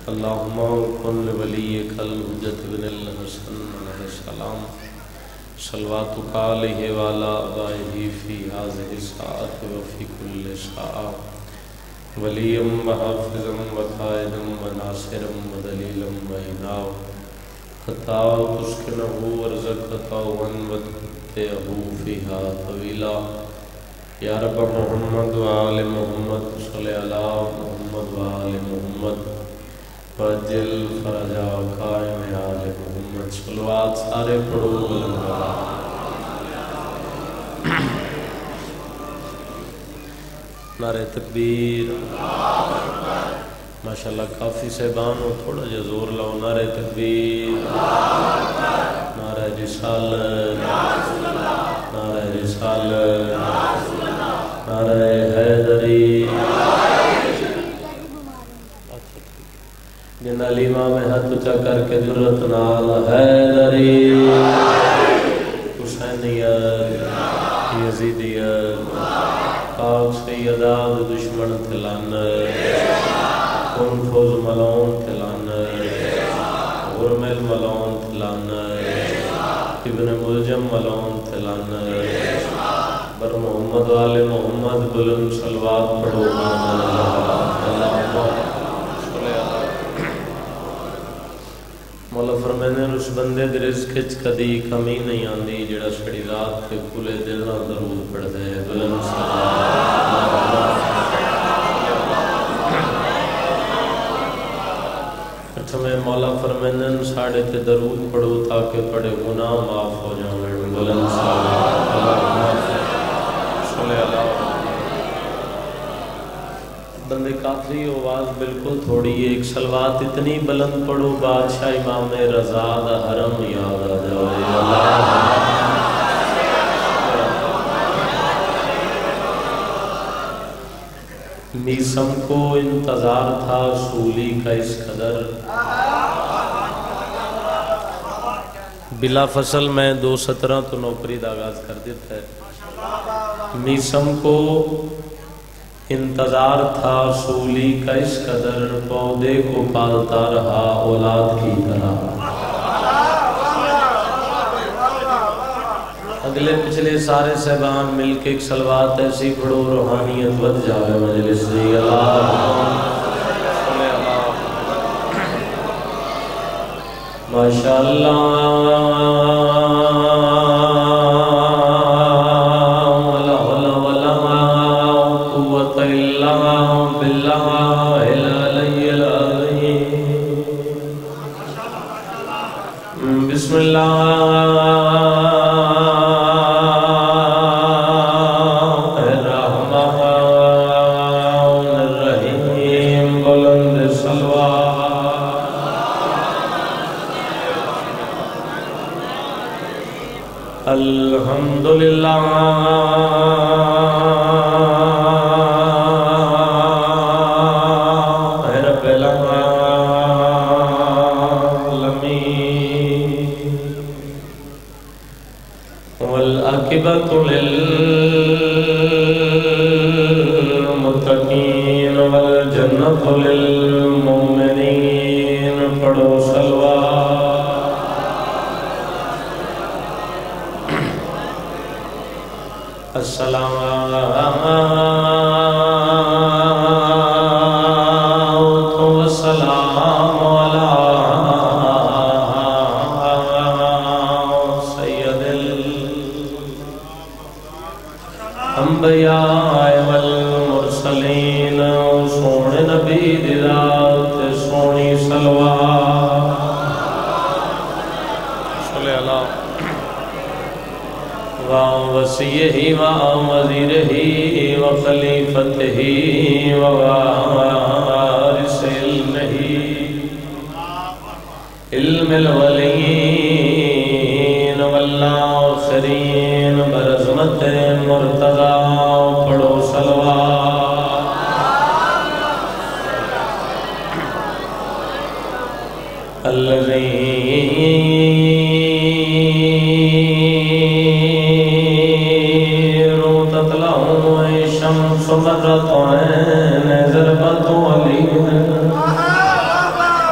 اللهم كن لوليك الحجة بن الحسن عليه السلام صلواتك عليه وعلى آبائه في هذه الساعة وفي كل ساعة وليا وحافظا وقائدا وناصرا ودليلا وإناء حتى تسكنه وارزقته وتمتعه فيها طويلا یا رب محمد وآل محمد صلی علی محمد وآل محمد وجل فرجا قائم آل محمد صلوات سارے پڑھو نعرہ تکبیر ماشاءاللہ کافی صاحبان ہو تھوڑا جا زور لاؤ نعرہ تکبیر نعرہ رسالت نعرہ رسالت نعرہ حیدری جن علیمہ میں ہاتھ اچھا کر کے جرت نال حیدری حسینیت یزیدیت پاک سیداد دشمن تلانت کن فوز ملون تلانت غرمل ملون تلانت ابن ملجم ملون تلانت بر محمد والے محمد بلند صلوات پڑھو مولا فرمانے اس بندے دے رزق وچ کدی کمی نہیں آندی جڑا سڑی رات تے کھلے دل نال درود پڑھدا ہے بلند صلوات اچھا میں مولا فرمانے ساڑے تے درود پڑھو تاکہ پڑھے گناہ معاف ہو جاویں بلند صلوات بندے کافی آواز بالکل تھوڑی ہے ایک صلوات اتنی بلند پڑھو بادشاہ امام رضا دا حرم یاد آ جائے میسم کو انتظار تھا سولی کا اس قدر بلا فصل میں 2:17 تو نوکری دا آغاز کر دیتا ہے میسم کو انتظار تھا سولی کا اس قدر پودے کو پالتا رہا اولاد کی طرح اگلے پچھلے سارے صحبان مل کے ایک صلوات ایسی پڑھو روحانیت بد جاوے مجلس دی ماشاءاللہ بسم اللہ الرحمن الرحیم بلند صلوات الحمدللہ والعاقبۃ للمتقین والجنۃ للمؤمنین پڑھو صلوات السلام انبیاء والمرسلین سونے نبی دی ذات سونی صلوات صلی اللہ وَوَسِيِّهِ وَوَزِيرِهِ وَخَلِيفَتِهِ وَوَارِثِ عِلْمِهِ علم الولین والآخرین برزمت مرتضی پڑھو صلوات الذین تطلعوا شمس مرت عین ضربت علی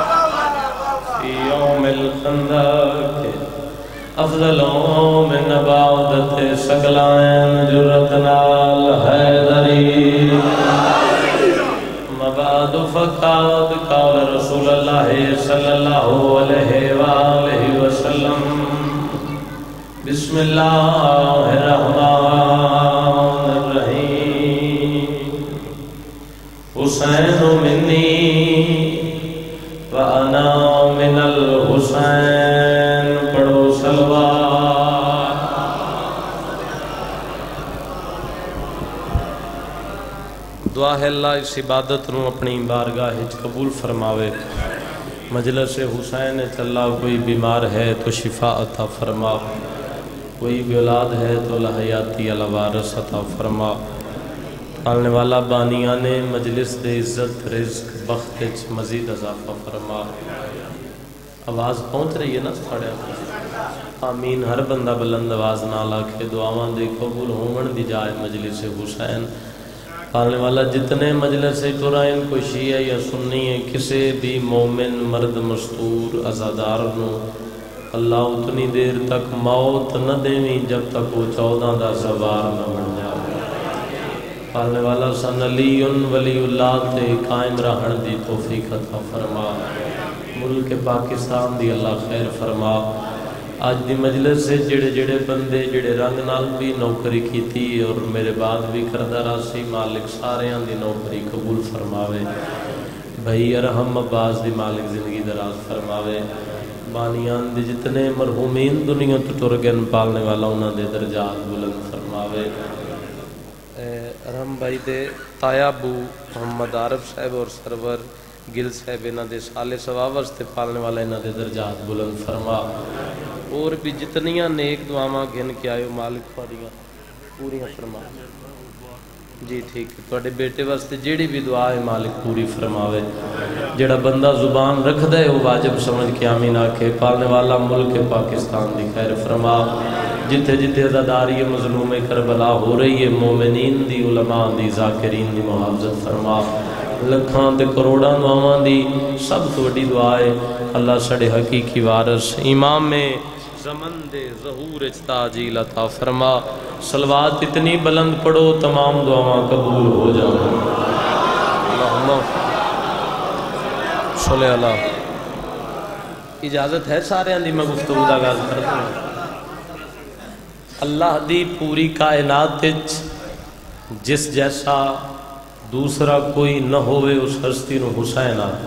بعد فقد قال رسول الله صلى الله عليه وآله وسلم بسم الله الرحمن الرحيم حسین منی وأنا من الحسین پڑھو صلوات۔ دعا ہے اللہ اس عبادت نو اپنی بارگاہ قبول فرماوے۔ مجلس حسین اللہ کوئی بیمار ہے تو شفا عطا فرما، کوئی بھی اولاد ہے تو لحیاتی الوارث عطا فرما۔ پالنے والا بانیان مجلس دے عزت رزق بخت مزید اضافہ فرما۔ آواز پہنچ رہی ہے نا ساڑھے؟ آمین۔ ہر بندہ بلند آواز نہ لاکھے دعاواں دے قبول ہومن دی جائے مجلس حسین۔ پالنے والا جتنے مجلس ٹرائن کو شیعہ یا سنی ہے، کسے بھی مومن مرد مستور ازادار نو اللہ اتنی دیر تک موت نہ دینی جب تک وہ 14 دا سوار نہ بن جائے۔ پالنے والا سن علی ولی اللہ تے قائم رہن دی توفیق عطا فرما۔ ملک پاکستان دی اللہ خیر فرما۔ آج دی مجلس سے جڑے جڑے بندے جڑے رنگ نال بھی نوکری کیتی اور میرے بعد بھی کردہ راسی مالک سارے دی نوکری قبول فرماوے۔ بھائی ارحم عباس دی مالک زندگی دراز فرماوے۔ بانیان دی جتنے مرحومین دنیا تو ٹرگن پالنے والا انہاں دے درجات بلند فرماوے۔ ارحم بھائی دے تایا ابو محمد عارف صاحب اور سرور گل صاحب انہاں دے سالے ثواب سے پالنے والا انہاں دے درجات بلند فرما۔ اور بھی جتنیاں نیک دعاواں گن کے آئے مالک پاڑیاں پوریاں فرما۔ جی ٹھیک ہے، توڑے بیٹے واسطے جیڑی بھی دعا ہے مالک پوری فرماوے۔ جیڑا بندہ زبان رکھ دے وہ واجب سمجھ کے آمین آکھے۔ پالنے والا ملک پاکستان دی خیر فرما۔ جتھے جتھے عزاداری مظلوم کربلا ہو رہی ہے مومنین دی علماء دی ذاکرین دی محافظت فرما۔ لکھاں تے کروڑاں دعاواں دی سب تو بڑی دعا ہے اللہ سڑے حقیقی وارث امام زمن دے ظہور تاجیل عطا فرما۔ صلوات اتنی بلند پڑھو تمام دعاواں قبول ہو جاؤ۔ اللہم صلی اللہ۔ اجازت ہے سارے اندھی میں گفتگو دا آغاز کرتا ہوں۔ اللہ دی پوری کائنات جس جیسا دوسرا کوئی نہ ہوئے اس ہستی نو حسین آتا۔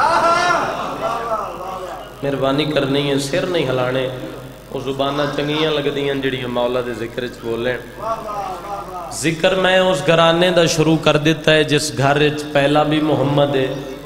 مہربانی کرنی ہے، سر نہیں ہلانے، وہ زبانہ چنگیاں لگ دیاں جڑیاں مولا دے ذکر چ بولیں۔ ذکر میں اس گھرانے دا شروع کر دیتا ہے جس گھر پہلا بھی محمد ہے،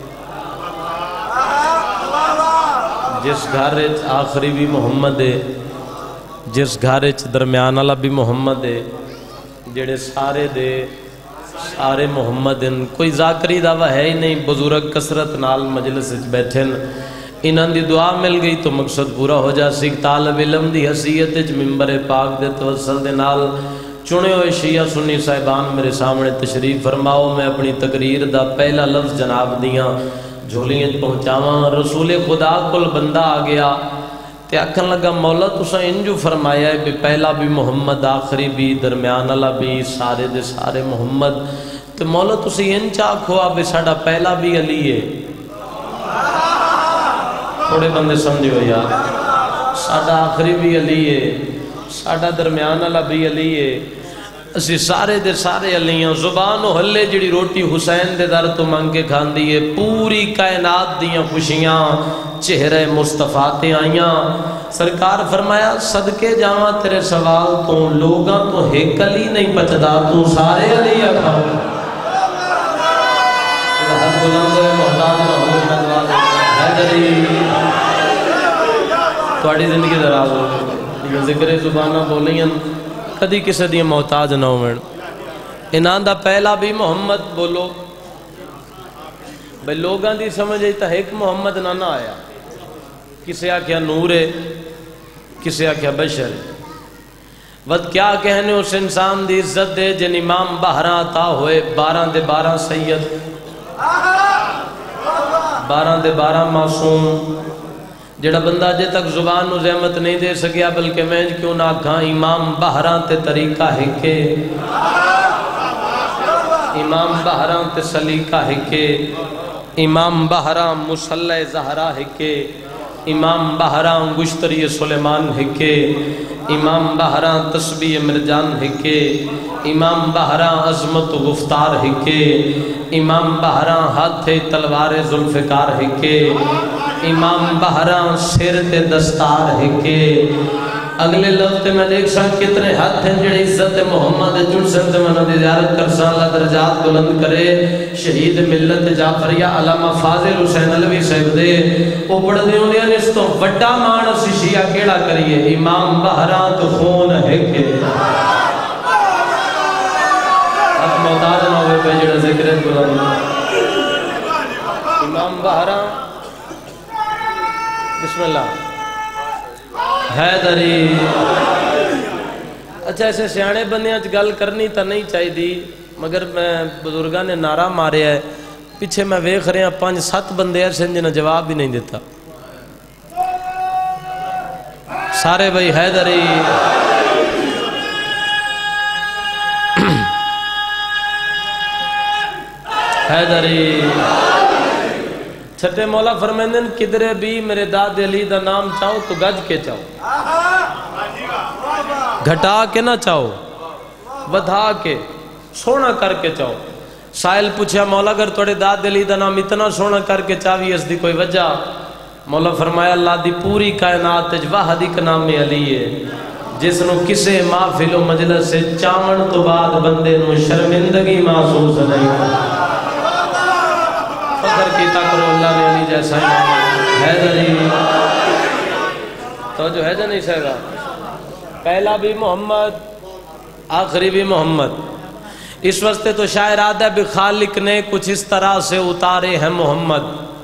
جس گھر آخری بھی محمد ہے، جس گھر درمیان والا بھی محمد ہے، جڑے سارے دے سارے محمد ہیں۔ کوئی ذاکری دعویٰ ہے ہی نہیں، بزرگ کثرت نال مجلس بیٹھے انہاں دی دعا مل گئی تو مقصد پورا ہو جا سک۔ طالب علم دی حیثیت ممبر پاک دے توسل دے نال چنے ہوئے شیعہ سنی صاحبان میرے سامنے تشریف فرماؤ۔ میں اپنی تقریر دا پہلا لفظ جناب دیاں جھولیاں پہنچاواں۔ رسول خدا کل بندہ آ گیا تے آکھن لگا مولا تساں انجو فرمایا ہے کہ پہلا بھی محمد آخری بھی درمیان والا بھی سارے دے سارے محمد، تو مولا تسی انچ آکھو اب ساڈا پہلا بھی علی ہے۔ تھوڑے بندے سمجھو یار، ساڈا آخری بھی علی ہے، ساڈا درمیان والا بھی علی ہے، اسی سارے دے سارے علیاں۔ زبان و حلے جڑی روٹی حسین دے در تو منگ کے کھاندی ہے، پوری کائنات دیاں خوشیاں چہرے مصطفیٰ تے آئیاں۔ سرکار فرمایا صدقے جاواں تیرے سوال تو لوگاں تو ایک علی نہیں بچدا، تو سارے علی اکھاؤ۔ حد بلند ہوئے محتاج نہ ہو نواز حیدری، تھوڑی زندگی دراز ہو۔ ذکر زبانہ بولیاں کدی کسی دی محتاج نہ ہوئے۔ انہاں دا پہلا بھی محمد بولو بھئی لوگاں دی سمجھے تا ایک محمد نہ آیا، کسے آکھیا نور ہے، کسے آکھیا بشر ہے۔ ود کیا کہنے اس انسان دی عزت دے جن امام 12 عطا ہوئے، 12 دے 12 سید، 12 دے 12 معصوم، جڑا بندہ جے تک زبان نو زحمت نہیں دے سکیا بلکہ میں کیوں نہ کھاں امام 12 تے طریقہ ہکے، امام 12 تے سلیقہ ہکے، امام بہرام مصلی زہرا ہکے، امام بہرام گشتری سلیمان ہکے، امام بہرام تسبیح مرجان ہکے، امام بہرام عظمت گفتار ہکے، امام بہرام ہاتھ تلوار ذوالفقار ہکے، امام بہرام سر تے دستار ہکے۔ اگلے لفظ میں دیکھ سا کتنے حد ہیں جڑے عزت محمد جن سنتے منہ دی زیارت کر سا اللہ درجات بلند کرے۔ شہید ملت جعفریہ علامہ فاضل حسین علوی صاحب دے او پڑھ دے ہوندے ہیں اس تو وڈا مانس شیعہ کیڑا کریے امام بہرام تو خون ہے کہ حق محتاج نہ ہوئے پہ جڑا ذکر بلند امام بہرام بسم اللہ حیدری۔ اچھا ایسے سیانے بندیاں گل کرنی تا نہیں چاہی دی مگر میں بزرگاں نے نعرہ مارے ہے پیچھے میں ویکھ رہے ہیں 5-7 بندے ایسے جنہیں جواب بھی نہیں دیتا سارے بھائی حیدری حیدری۔ چھٹے مولا فرمیندن کدرے بھی میرے داد علی دا نام چاہو تو گج کے چاہو، گھٹا کے نہ چاہو، ودھا کے سونا کر کے چاہو۔ سائل پوچھا مولا اگر توڑے داد علی دا نام اتنا سونا کر کے چاہوی اس دی کوئی وجہ؟ مولا فرمایا اللہ دی پوری کائنات واحد ایک نام علی ہے جس نو کسے محفل و مجلس سے چاون تو بعد بندے نو شرمندگی محسوس نہیں فخر کی تکرو اللہ نے علی جیسا امام حیدری تو جو حیدر نہیں سہے گا پہلا بھی محمد آخری بھی محمد۔ اس واسطے تو شاعر آدھا بھی خالق نے کچھ اس طرح سے اتارے ہیں محمد،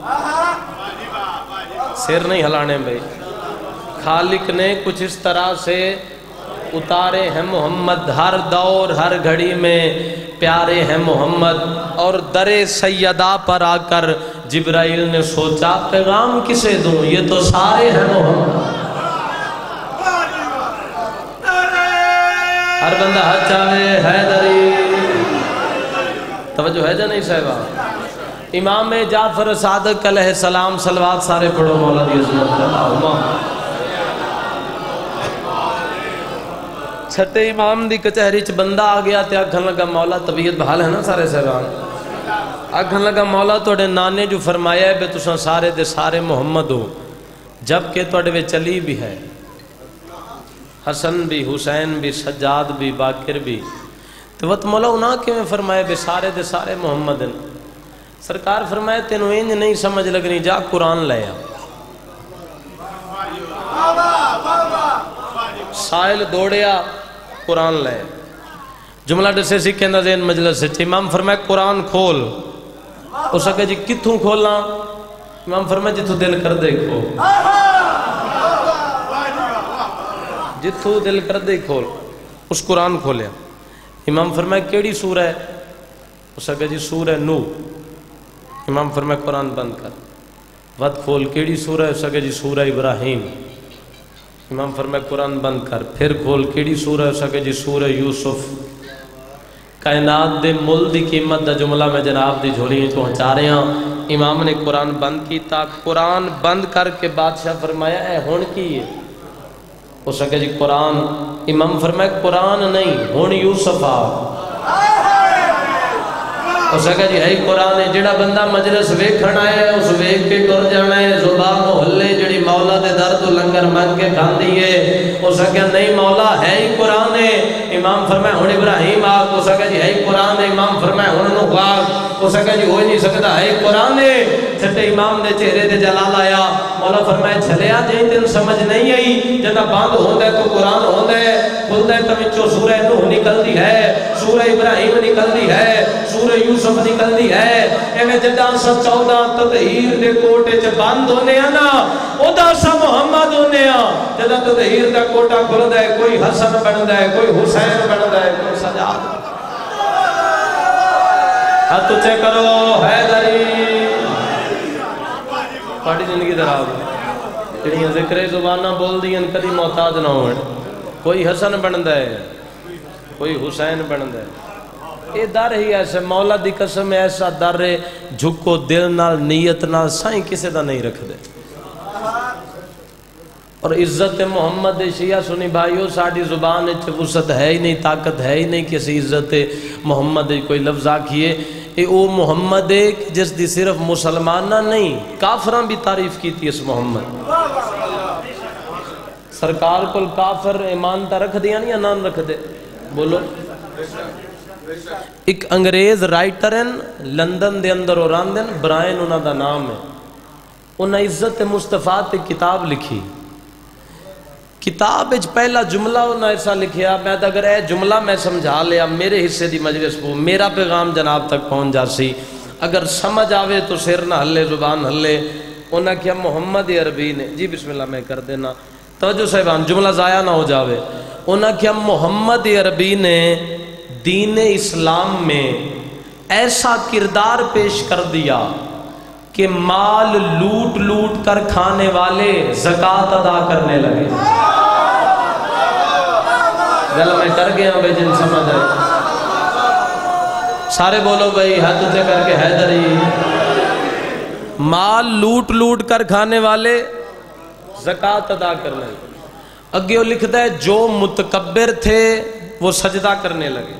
سر نہیں ہلانے بھائی، خالق نے کچھ اس طرح سے اتارے ہیں محمد، ہر دور ہر گھڑی میں پیارے ہیں محمد۔ اور در سیدہ پر آ کر جبرائیل نے سوچا پیغام کسے دوں یہ تو سارے ہیں محمد۔ ہر بندہ ہاتھ چاہے حیدری توجہ ہے جا نہیں صاحبہ۔ امام جعفر صادق علیہ السلام صلوات سارے پڑھو مولا دی عظمت اللہ۔ چھٹے امام دی کچہری چ بندہ آ گیا تے آکھن لگا مولا طبیعت بحال ہے نا سارے صاحبان، آکھن لگا مولا توڑے نانے جو فرمایا ہے بے تساں سارے دے سارے محمد ہو جبکہ توڑے وے چلی بھی ہے حسن بھی حسین بھی سجاد بھی باقر بھی تو وقت مولا انہاں کے میں فرمایا بے سارے دے سارے محمد ہیں۔ سرکار فرمایا تینوں انج نہیں سمجھ لگنی جا قرآن لے آ۔ سائل دوڑیا قرآن لے جملہ ڈسے سی کہندہ ذہن مجلس سے امام فرمایا قرآن کھول، اس نے کہا جی کتھوں کھولنا؟ امام فرمایا جتھو دل کر دے کھول، جتھو دل کر دے کھول۔ اس قرآن کھولیا، امام فرمایا کیڑی سورہ ہے؟ اس نے کہا جی سورہ نو۔ امام فرمایا قرآن بند کر، ود کھول کیڑی سورہ ہے؟ اس نے کہا جی سورہ ابراہیم۔ امام فرمایا قرآن بند کر، پھر کھول کیڑی سورہ ہے؟ اس نے کہا جی سورہ یوسف۔ کائنات دے مل دی قیمت دا جملہ میں جناب دی جھولی پہنچا رہے ہیں۔ امام نے قرآن بند کیتا، قرآن بند کر کے بادشاہ فرمایا اے ہون کی ہے؟ اس نے کہا جی قرآن۔ امام فرمایا قرآن نہیں ہون یوسف آ۔ اس نے کہا جی ہے قرآن ہے، جڑا بندہ مجلس ویکھن آئے ہے اس ویکھ کے ٹر جانا ہے، زبان محلے جڑی مولا دے در تو لنگر من کے کھاندی ہے۔ اس نے کہا نہیں مولا ہے ہی قرآن ہے۔ امام فرمایا ہن ابراہیم آگ۔ اس نے کہا جی ہے قرآن ہے۔ امام فرمایا ہن نوح آگ۔ اس نے کہا جی ہو نہیں سکتا ہے قرآن ہے۔ چھٹے امام دے چہرے دے جلال آیا، مولا فرمایا چلیا جائیں تین سمجھ نہیں آئی، جدہ بند ہوندہ ہے تو قرآن ہوندہ ہے، کھلدہ ہے تمچو سورہ نوح نکل دی ہے، سورہ ابراہیم نکل دی ہے، سورہ یوسف نکل دی ہے۔ ایویں جدہ 14 تطہیر دے کوٹے چ بند ہونے ہیں نا او دا سا محمد ہونے ہیں۔ جدہ تطہیر دا کوٹا کھلدہ ہے، کوئی حسن بندہ ہے، کوئی حسین بندہ ہے، کوئی سجاد۔ ہاتھ اچھے کرو حیدری۔ پاڑی زندگی در آؤ جڑیاں ذکر زبانہ بول دیاں کدی محتاج نہ ہوئے، کوئی حسن بندہ ہے، کوئی حسین بندہ ہے۔ یہ در ہی ایسا مولا دی قسم ایسا در ہے جھکو دل نال نیت نال سائیں کسے دا نہیں رکھ دے. اور عزت محمد شیعہ سنی بھائیو ساڑی زبان وسعت ہے ہی نہیں، طاقت ہے ہی نہیں کسی عزت محمد کوئی لفظ آکھئے. اے او محمد ایک جس دی صرف مسلمانہ نہیں کافران بھی تعریف کی تھی اس محمد. سرکار کل کافر ایمان تا رکھ دیا نہیں انان رکھ دے بولو. ایک انگریز رائٹر ہیں لندن دے اندر اور آندن برائن انہا دا نام ہے. انہا عزت مصطفیٰ تے کتاب لکھی. کتاب اچ پہلا جملہ انہا ایسا لکھیا میں اگر اے جملہ میں سمجھا لیا میرے حصے دی مجلس کو میرا پیغام جناب تک پہنچ جاسی. اگر سمجھ آوے تو سر نہ ہلے زبان ہلے. انہا کیا محمد عربی نے جی بسم اللہ میں کر دینا توجہ صاحبان جملہ ضائع نہ ہو جاوے. انہا کیا محمد عربی نے دین اسلام میں ایسا کردار پیش کر دیا کہ مال لوٹ لوٹ کر کھانے والے زکاة ادا کرنے لگے. گل میں کر گیا ہوں بھائی جن سمجھ آئے سارے بولو بھائی ہاتھ اٹھے کر کے حیدری. مال لوٹ لوٹ کر کھانے والے زکاة ادا کرنے لگے. اگے وہ لکھتا ہے جو متکبر تھے وہ سجدہ کرنے لگے.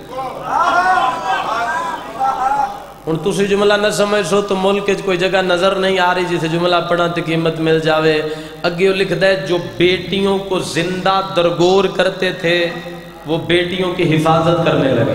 ان تُسی جملہ نہ سمجھ سو تو ملک کوئی جگہ نظر نہیں آ رہی جسے جملہ پڑھا تو قیمت مل جاوے. اگے وہ لکھتا ہے جو بیٹیوں کو زندہ درگور کرتے تھے وہ بیٹیوں کی حفاظت کرنے لگے.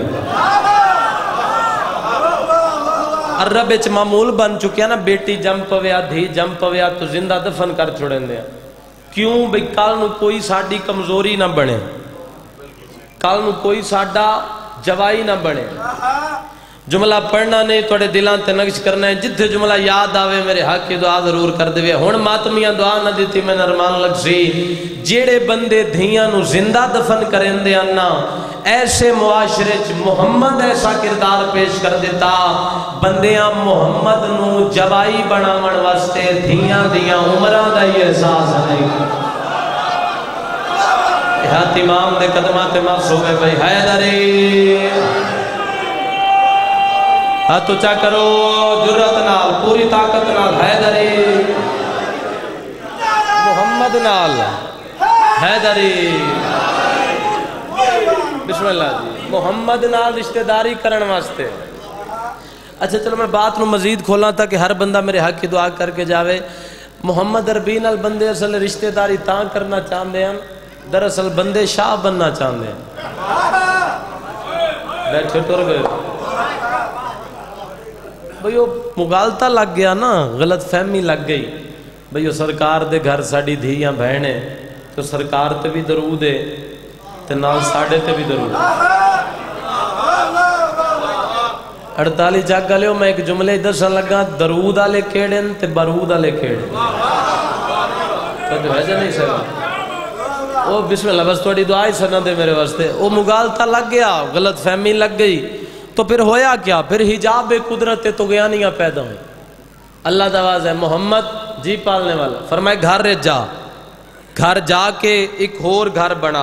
عرب اچ معمول بن چکیا نا بیٹی جم پویا دھی جم پویا تو زندہ دفن کر چھوڑیں دیا. کیوں بھئی کل نو کوئی ساڑی کمزوری نہ بنے کل نو کوئی ساڑا جوائی نہ بنے. جملہ پڑھنا نہیں توڑے دلان تے نقش کرنا ہے. جتھے جملہ یاد آوے میرے حق کی دعا ضرور کر دے. ہون ماتمیاں دعا نہ دیتی میں نرمان لگ سی. جیڑے بندے دھیاں نو زندہ دفن کریں دے انا ایسے معاشرے محمد ایسا کردار پیش کر دیتا بندیاں محمد نو جوائی بناون واسطے دھیاں دیاں عمران دا یہ احساس نہیں. ہاتھ امام دے قدمات مفس ہو گئے بھائی حیدری. ہاتھ اچھا کرو جرت نال پوری طاقت نال حیدری. محمد نال حیدری. بسم اللہ جی. محمد نال رشتہ داری کرن واسطے. اچھا چلو میں بات نو مزید کھولا تھا کہ ہر بندہ میرے حق کی دعا کر کے جاوے. محمد عربی نال بندے اصل رشتہ داری تاں کرنا چاہندے ہیں دراصل بندے شاہ بننا چاہندے ہیں. بیٹھے ٹر گئے بھئی وہ مغالطہ لگ گیا نا غلط فہمی لگ گئی. بھئی وہ سرکار دے گھر ساڑی دھیاں بہنے تو سرکار تے بھی درود ہے تے نال ساڑے تے بھی درود. 48 جاگ گلے ہو میں ایک جملے دسن لگا درود آلے کیڑن تے برود آلے کیڑن. تو جو ہے جا نہیں سکتا وہ بسم اللہ بس توڑی دعائی سنا دے میرے واسطے. وہ مغالطہ لگ گیا غلط فہمی لگ گئی تو پھر ہویا کیا پھر حجاب قدرت طغیانیاں پیدا ہوئی. اللہ دواز ہے محمد جی پالنے والا فرمائے گھر جا کے ایک اور گھر بنا.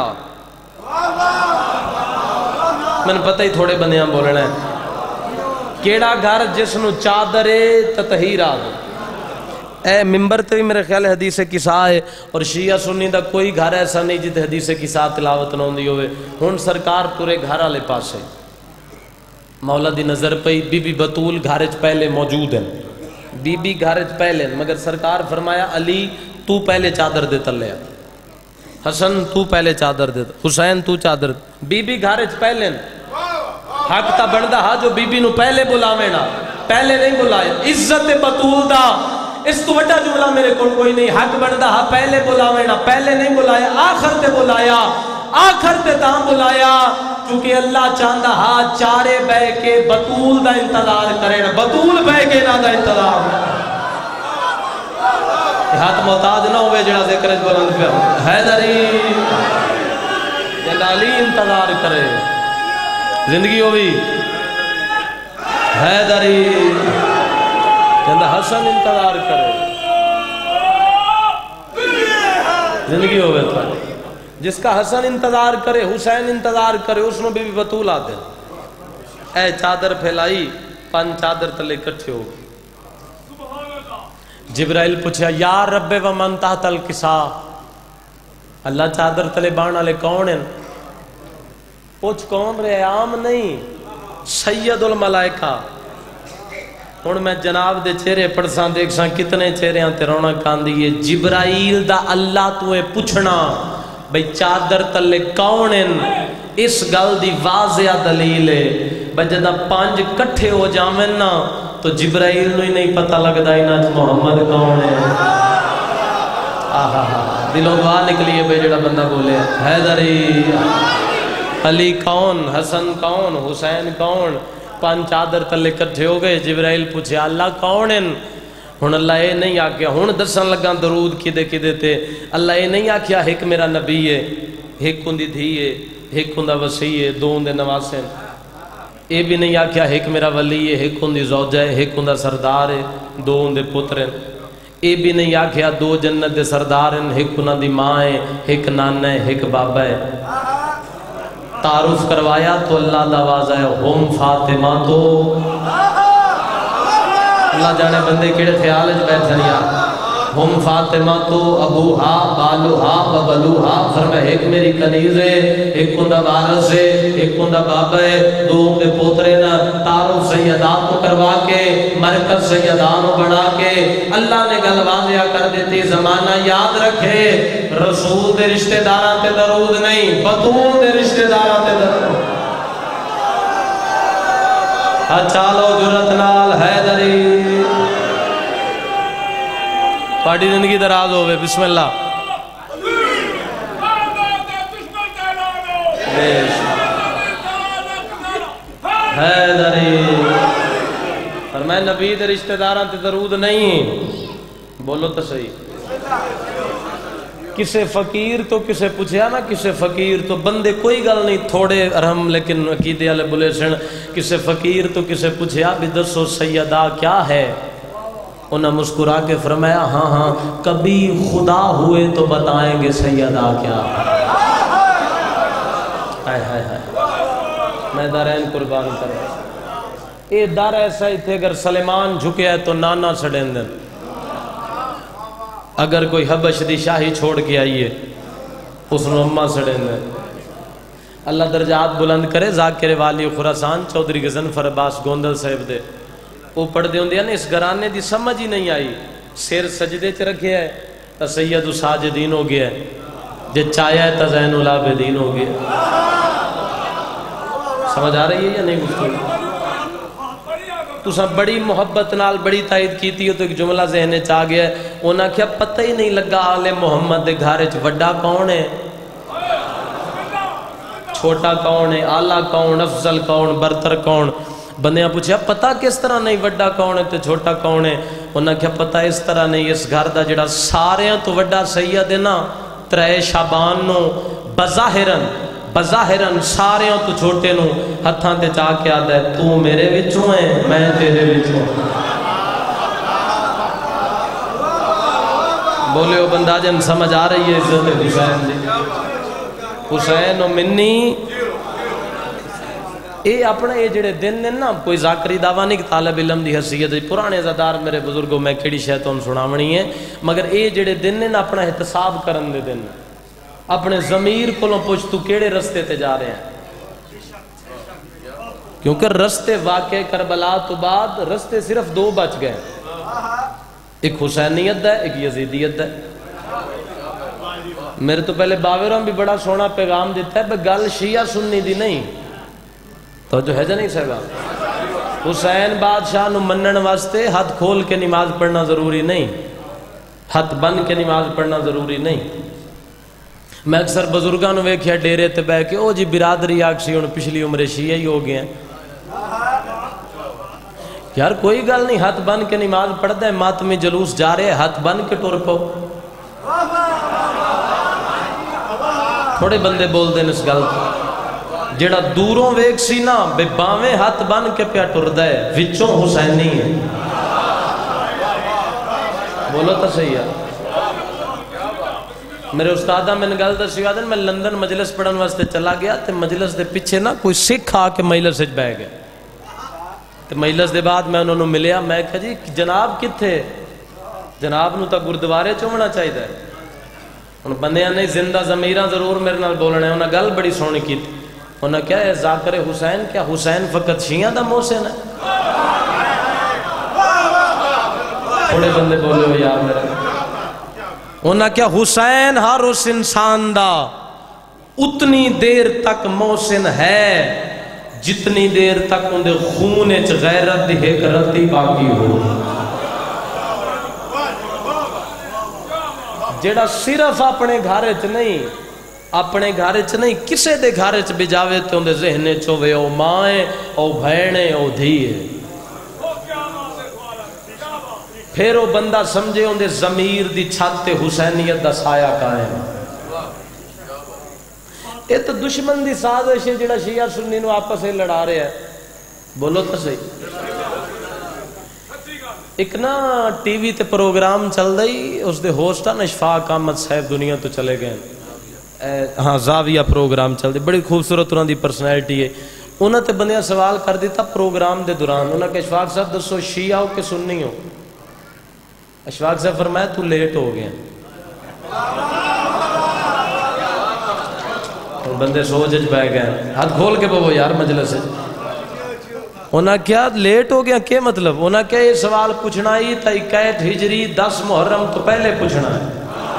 میں نے پتہ ہی تھوڑے بندیاں بولنا ہے. کیڑا گھر جس نو چادر تطہیر آ گئے. اے ممبر تے میرے خیال حدیث قصہ ہے اور شیعہ سنی دا کوئی گھر ایسا نہیں جتے حدیث قصہ تلاوت نہ ہوندی ہوئے. ہن سرکار تورے گھر والے پاسے مولا دی نظر پئی بی بی بطول گھارج پہلے موجود ہیں. بی بی گھارج پہلے مگر سرکار فرمایا علی تو پہلے چادر دے تلے آ. حسن تو پہلے چادر دے حسین تو چادر. بی بی گھارج پہلے حق تا بندہ ہا جو بی بی نو پہلے بلاوے نا پہلے نہیں بلایا. عزت بطول دا اس تو بڑا جملہ میرے کوئی نہیں. حق بندہ ہا پہلے بلاوے نا پہلے نہیں بلایا آخر تے بلایا. آخر تے تاں بلایا چونکہ اللہ چاہندہ ہا چارے بے کے بطول دا انتظار کریں بطول بے کے نا دا انتظار. ہاتھ محتاج نہ ہوئے جڑا ذکر بلند پہ حیدری جلالی انتظار کرے زندگی ہوئی. حیدری جندہ حسن انتظار کرے زندگی ہوئے تھا. جس کا حسن انتظار کرے حسین انتظار کرے اس نے بی بی بطول آتے اے چادر پھیلائی، پن چادر تلے کٹھے ہو گئے۔ جبرائیل پوچھا یا رب و من تحت الکسا، اللہ چادر تلے بان والے کون ہیں؟ پوچھ کون رہے؟ عام نہیں، سید الملائکہ۔ ہن میں جناب دے چہرے پڑساں دیکھساں کتنے چہریاں تے رونق آندی ہے۔ جبرائیل دا اللہ توے پوچھنا بھئی چادر تلے کون ہیں، اس گل دی واضح دلیل ہے۔ بھئی جدہ 5 کٹھے ہو جاویں نا تو جبرائیل نو ہی نہیں پتہ لگدا انہاں وچ محمد کون ہے۔ دلوں دعا نکلی ہے بھئی جڑا بندہ بولے حیدری، علی کون، حسن کون، حسین کون، 5 چادر تلے کٹھے ہو گئے۔ جبرائیل پوچھے اللہ کون ہیں؟ ہن اللہ اے نہیں آکھیا، ہن دسن لگا درود کدے کدے تے، اللہ اے نہیں آکھیا ایک میرا نبی ہے، ایک اندی دھی ہے، ایک اندہ وسیع ہے، 2 اندے نواسے ہیں۔ اے بھی نہیں آکھیا ایک میرا ولی ہے، ایک اندی زوجہ ہے، ایک اندہ سردار ہے، 2 اندے پتر ہیں۔ اے بھی نہیں آکھیا 2 جنت دے سردار ہیں، ایک انہ دی ماں ہے، ایک نانا ہے، ایک بابا ہے۔ تعارف کروایا تو اللہ دا آواز ہے ہم فاطمہ تو، اللہ جانے بندے کیڑے خیال ہے بیٹھن یار، ہم فاطمہ تو ابوہا بالوہا ببلوہا، فرمائے ایک میری کنیز ہے، ایک اندہ وارث ہے، ایک اندہ بابا ہے، 2 اندے پوترے نا۔ تعارف سیدان کو کروا کے مرکز سیدان کو بڑھا کے اللہ نے گل واضح کر دیتی، زمانہ یاد رکھے رسول دے رشتہ داراں تے درود نہیں، بطول دے رشتہ داراں تے درود۔ چالو جرت نال حیدری، پاڑی زندگی دراز ہوئے، بسم اللہ۔ حیدری فرمائے نبی دے رشتہ داراں تے درود نہیں، بولو تو صحیح۔ کسے فقیر تو کسے پوچھیا نا، کسے فقیر تو بندے کوئی گل نہیں تھوڑے ارہم لیکن عقیدے والے بولے سن، کسے فقیر تو کسے پوچھیا بھی دسو سیدہ کیا ہے؟ انہاں مسکرا کے فرمایا ہاں ہاں کبھی خدا ہوئے تو بتائیں گے سیدہ کیا ہے۔ ہائے ہائے ہائے، میں دارین قربان کر رہا ہوں۔ اے دار ایسا ہی تھے، اگر سلیمان جھکے ہے تو نانا سڑیں دن، اگر کوئی حبش دی شاہی چھوڑ کے آئیے اس نے اممہ سڑیں دن۔ اللہ درجات بلند کرے، ذاکر والی خراسان چودھری غضنفر عباس گوندل صاحب دے، وہ پڑھ دے ہوندے ہیں نا اس گھرانے دی سمجھ ہی نہیں آئی، سیر سجدے چ رکھے ہے تا سید ساجدین ہو گیا ہے، جے چایا ہے تا زین العابدین ہو گیا۔ سمجھ آ رہی ہے یا نہیں گفتگو؟ تو سب بڑی محبت نال بڑی تائید کیتی ہو تو ایک جملہ ذہنے چاہ گیا ہے، انہاں کیا پتہ ہی نہیں لگا آل محمد دے گھارے چ وڈا کون ہے، چھوٹا کون ہے، آلہ کون، افضل کون، برتر کون۔ بندیاں پوچھا پتہ کس طرح نہیں وڈا کون ہے تے چھوٹا کون ہے؟ انہاں کیا پتہ اس طرح نہیں، اس گھر دا جڑا ساریاں تو وڈا سید ہے نا 3 شعبان نو بظاہرن ساریاں تو چھوٹے نو ہتھاں تے چاہ کے آدھا ہے تو میرے وچوں ہے میں تیرے وچوں۔ بولے ہو بندہ جن سمجھ آ رہی ہے عزت حسین دی؟ حسین و منی اے اپنے یہ جڑے دن نے نا، کوئی ذاکری دعویٰ نہیں کہ طالب علم دی حیثیت ہے، پرانے زدار میرے بزرگوں میں کیڑی شیطان سناونی ہے، مگر اے جڑے دن نے نا اپنا احتساب کرن دے دن، اپنے ضمیر کولوں پوچھ تو کیڑے رستے تے جا رہے ہیں، کیونکہ رستے واقع کربلا تو بعد رستے صرف 2 بچ گئے، ایک حسینیت ہے ایک یزیدیت ہے۔ میرے تو پہلے باویروں بھی بڑا سونا پیغام دیتا ہے، گل شیعہ سنی دی نہیں تو جو ہے جا نہیں صاحبہ، حسین بادشاہ نو منن واسطے ہاتھ کھول کے نماز پڑھنا ضروری نہیں، ہاتھ بن کے نماز پڑھنا ضروری نہیں۔ میں اکثر بزرگاں نو ویکھیا ڈیرے تے بیٹھ کے او جی برادری آکسی ہن پچھلی عمر شیعہ ہی ہو گئے ہیں، یار کوئی گل نہیں، ہاتھ بن کے نماز پڑھدا ہے، ماتمی جلوس جا رہے ہاتھ بن کے ٹر پو۔ تھوڑے بندے بول دیں اس گل جڑا دوروں ویک سی نا بے باویں ہاتھ بن کے پیا ٹردا ہے، وچوں حسینی ہے، بولو تو صحیح ہے۔ میرے استادہ میں نے گل دسی آدن، میں لندن مجلس پڑھن واسطے چلا گیا تے مجلس دے پیچھے نا کوئی سکھ آ کے مجلس وچ بیٹھ گیا، تو مجلس دے بعد میں انہوں نے ملیا، میں کہا جی جناب کتھے؟ جناب نو تا گردوارے چومنا چاہیے ہے۔ ان بندیاں نہیں زندہ ضمیراں ضرور میرے نال بولنے، انہاں گل بڑی سونی کی تھی۔ انہاں کیا ہے ذاکر حسین، کیا حسین فقط شیعہ دا محسن ہے؟ تھوڑے بندے بولے ہو یار میرے۔ انہاں کیا حسین ہر اس انسان دا اتنی دیر تک محسن ہے جتنی دیر تک اندے خون اچ غیرت دی ایک رتی باقی ہو۔ جیڑا صرف اپنے گھارے چ نہیں، اپنے گھارے چ نہیں، کسے دے گھارے چ بجاوے تے اندے ذہنے چوے او مائیں او بھیڑیں او دھیے، پھر وہ بندہ سمجھے اندے ضمیر دی چھت حسینیت دا سایہ قائم۔ یہ تو دشمن دی سازش ہے جڑا شیعہ سنی نو آپس سے لڑا رہے ہیں، بولو تو صحیح۔ ایک نا ٹی وی تے پروگرام چل رہی، اس دے ہوسٹ نا اشفاق احمد صاحب دنیا تو چلے گئے، ہاں زاویہ پروگرام چل رہی، بڑی خوبصورت انہوں دی پرسنالٹی ہے۔ انہوں نے بندیاں سوال کر دیتا پروگرام دے دوران، انہوں نے کہا اشفاق صاحب دسو شیعہ ہو کہ سنی ہو؟ اشفاق صاحب فرمایا تو لیٹ ہو گیا۔ بندے سوچ بہ گئے، ہاتھ کھول کے بولو یار مجلس ہے۔ انہاں کیا لیٹ ہو گیا کیا مطلب؟ انہاں کیا یہ سوال پوچھنا ہی تا 61 ہجری 10 محرم تو پہلے پوچھنا ہے۔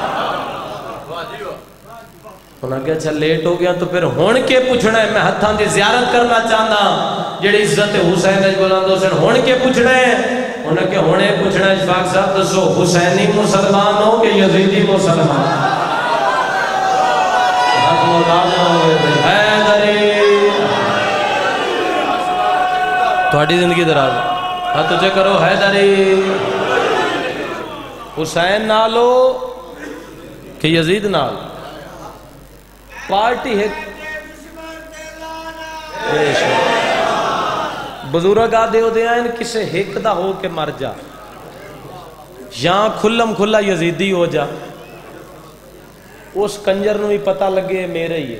انہاں کیا اچھا لیٹ ہو گیا تو پھر ہون کے پوچھنا ہے؟ میں ہتھاں دی زیارت کرنا چاہنا جڑی عزت حسین اج بلند حسین ہون کے پوچھنا ہے۔ انہاں کیا ہونے پوچھنا ہے اشفاق صاحب دسو حسینی مسلمان ہو کہ یزیدی مسلمان؟ تھوڑی زندگی دراز ہاں تجھے کرو حیدری، حسین نالو کہ یزید نال؟ پارٹی ہے بزرگ آدھے ہو دے آئین کسے ہک دا ہو کے مر جا، یا کھلم کھلا یزیدی ہو جا، اس کنجر نو ہی پتہ لگے میرے ہی ہے،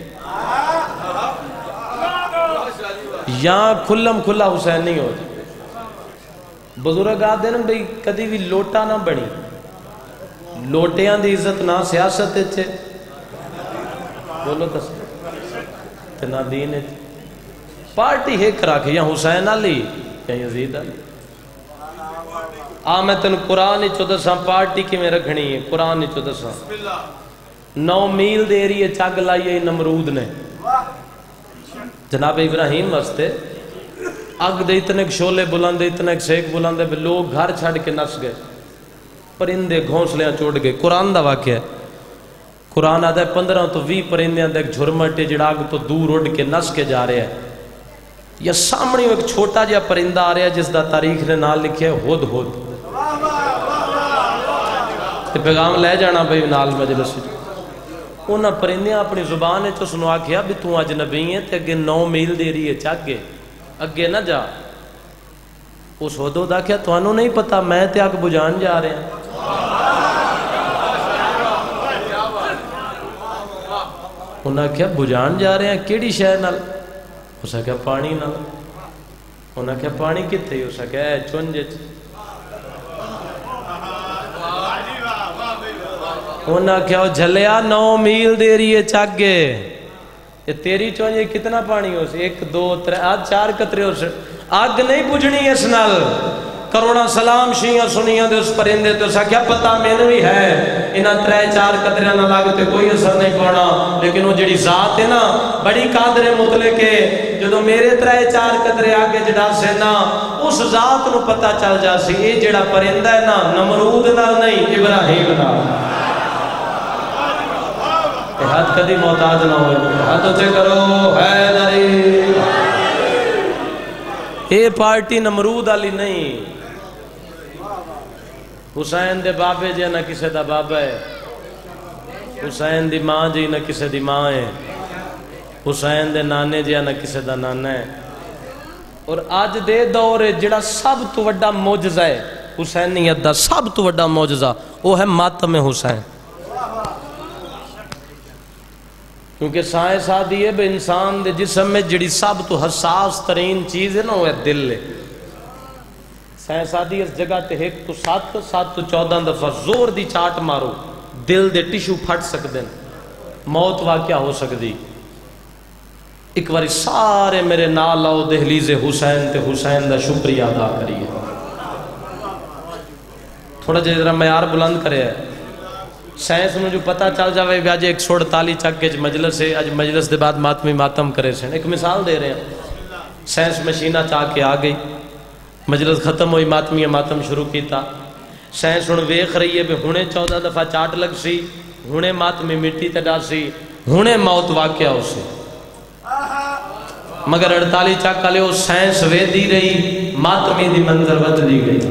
یا کھلم کھلا حسینی ہو جا۔ بزرگ آدھے نا بھئی کدی بھی لوٹا نہ بڑی، لوٹیاں دی عزت نہ سیاست ہے، بولو دس تے نہ دین ہے، پارٹی ایک رکھ یا حسین علی یا یزید علی۔ میں تن قرآن ہی چودہ ساں پارٹی کی میں رکھنی ہے، قرآن ہی چودہ ساں 9 میل دے رہی ہے چاگ لائیے نمرود نے جناب ابراہیم واسطے، اگ دے اتنے شولے بلندے اتنے سیک بلندے لوگ گھر چھڑ کے نس گئے، پرندے گھونسلیاں چوڑ گئے۔ قرآن دا واقعہ ہے، قرآن آدھا ہے 15 تو 20 پرندیاں دے ایک جھرمٹے جڑا اگ تو دور اڑ کے نس کے جا رہے ہیں، یا سامنے ایک چھوٹا جا پرندہ آ رہا ہے جس دا تاریخ نے نال لکھے ہد ہد، پیغام لے جانا بھئی نال مجلس۔ انہاں پرندیاں اپنی زبان ہے تو سنو آکھیا بھی تو آج نبی ہے تے اگے 9 میل دے رہی ہے چاگے اگے نہ جا۔ اس ہد ہد آکھیا تو انہوں نہیں پتا میں تے اگ بجان جا رہے ہیں۔ انہاں کیا بجان جا رہے ہیں کیڑی شے نال؟ اسا کیا پانی نال؟ انہاں کیا پانی کتے؟ اسا کیا ہے چونجے چ۔ انہاں کیا جھلیا 9 میل دے رہی ہے چاگے، یہ تیری چونجے کتنا پانی ہو سے؟ 1 2 3 آج 4 قطرے ہو سے، آگ نہیں بجھنی اس نال۔ کروڑا سلام شیعہ سنیاں دے اس پرندے تو سا کیا پتا میں نے بھی ہے انہاں 3 4 قطرے نہ لگتے کوئی اثر نہیں پڑنا، لیکن وہ جڑی ذات ہے نا بڑی قادر مطلق ہے، جدو میرے 3 4 قطرے آگے جڑا سے نا اس ذات نو پتا چل جا سی یہ جڑا پرندہ ہے نا نمرود نال نہیں ابراہیم نال۔ حد کدی محتاج نہ ہوئے، حد سے کرو حیدری۔ یہ پارٹی نمرود علی نہیں، حسین دے بابے جے نہ کسے دا بابا ہے، حسین دی ماں جی نہ کسے دی ماں ہے، حسین دے نانے جے نہ کسے دا نانا ہے۔ اور آج دے دور جڑا سب تو وڈا معجزہ ہے حسینیت دا، سب تو وڈا معجزہ وہ ہے ماتم حسین۔ کیونکہ سائنس آدھی ہے بے انسان دے جسم میں جڑی سب تو حساس ترین چیز ہے نا وہ ہے دل ہے، سائنسادی اس جگہ تے 1 تو 7 7 تو 14 دفعہ زور دی چاٹ مارو دل دے ٹیشو پھٹ سکتے ہیں، موت واقعہ ہو سکتی۔ ایک باری سارے میرے نال آؤ دہلیز حسین تے حسین دا شکریہ ادا کریے۔ تھوڑا جہاں ذرا معیار بلند کرے ہے، سائنس میں جو پتہ چل جاوے بھی آج 148 چک کے مجلس ہے، آج مجلس دے بعد ماتمی ماتم کرے سن۔ ایک مثال دے رہے ہیں، سائنس مشینہ چاہ کے آ گئی، مجلس ختم ہوئی، ماتمی ماتم شروع کیتا۔ سائنس ہن ویکھ رہی ہے بھی ہنے 14 دفعہ چاٹ لگ سی، ہنے ماتمی مٹی تے ڈا سی، ہنے موت واقعہ ہو سی، مگر 48 چک والے وہ سائنس وے دی رہی، ماتمی دی منظر بد دی گئی۔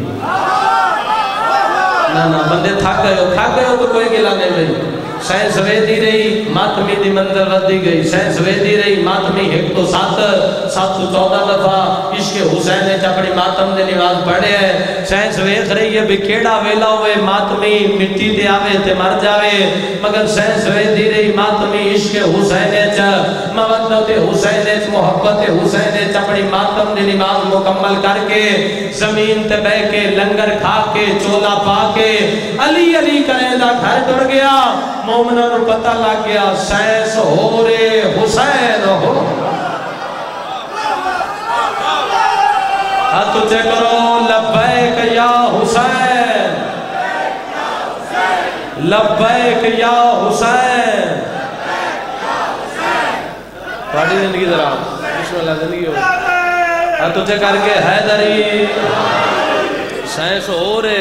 نہ بندے تھک گئے ہو تو کوئی گلا نہیں رہی، سائنس وے دی رہی، ماتمی دی منظر بد دی گئی، سائنس وے دی رہی، ماتمی 1 تو 7 7 تو 14 دفعہ عشق حسین نے چپڑی ماتم دے نواز پڑھے ہے۔ سائنس ویکھ رہی ہے بھی کیڑا ویلا ہوئے ماتمی مٹی دے آوے تے مر جاوے، مگر سائنس وے دی رہی، ماتمی عشق حسین چ مودت حسین چ محبت حسین چپڑی ماتم دے نواز مکمل کر کے زمین تے بہ کے لنگر کھا کے چولا پا کے علی علی کریں دا گھر ٹر گیا۔ مومنہ نو پتہ لگ گیا سائنس ہو رے حسین ہو۔ ہاتھ اونچے کرو، لبیک یا حسین، لبیک یا حسین۔ تھوڑی زندگی ذرا بسم اللہ زندگی ہو، ہاتھ اونچے کر کے حیدری سائنس ہو رے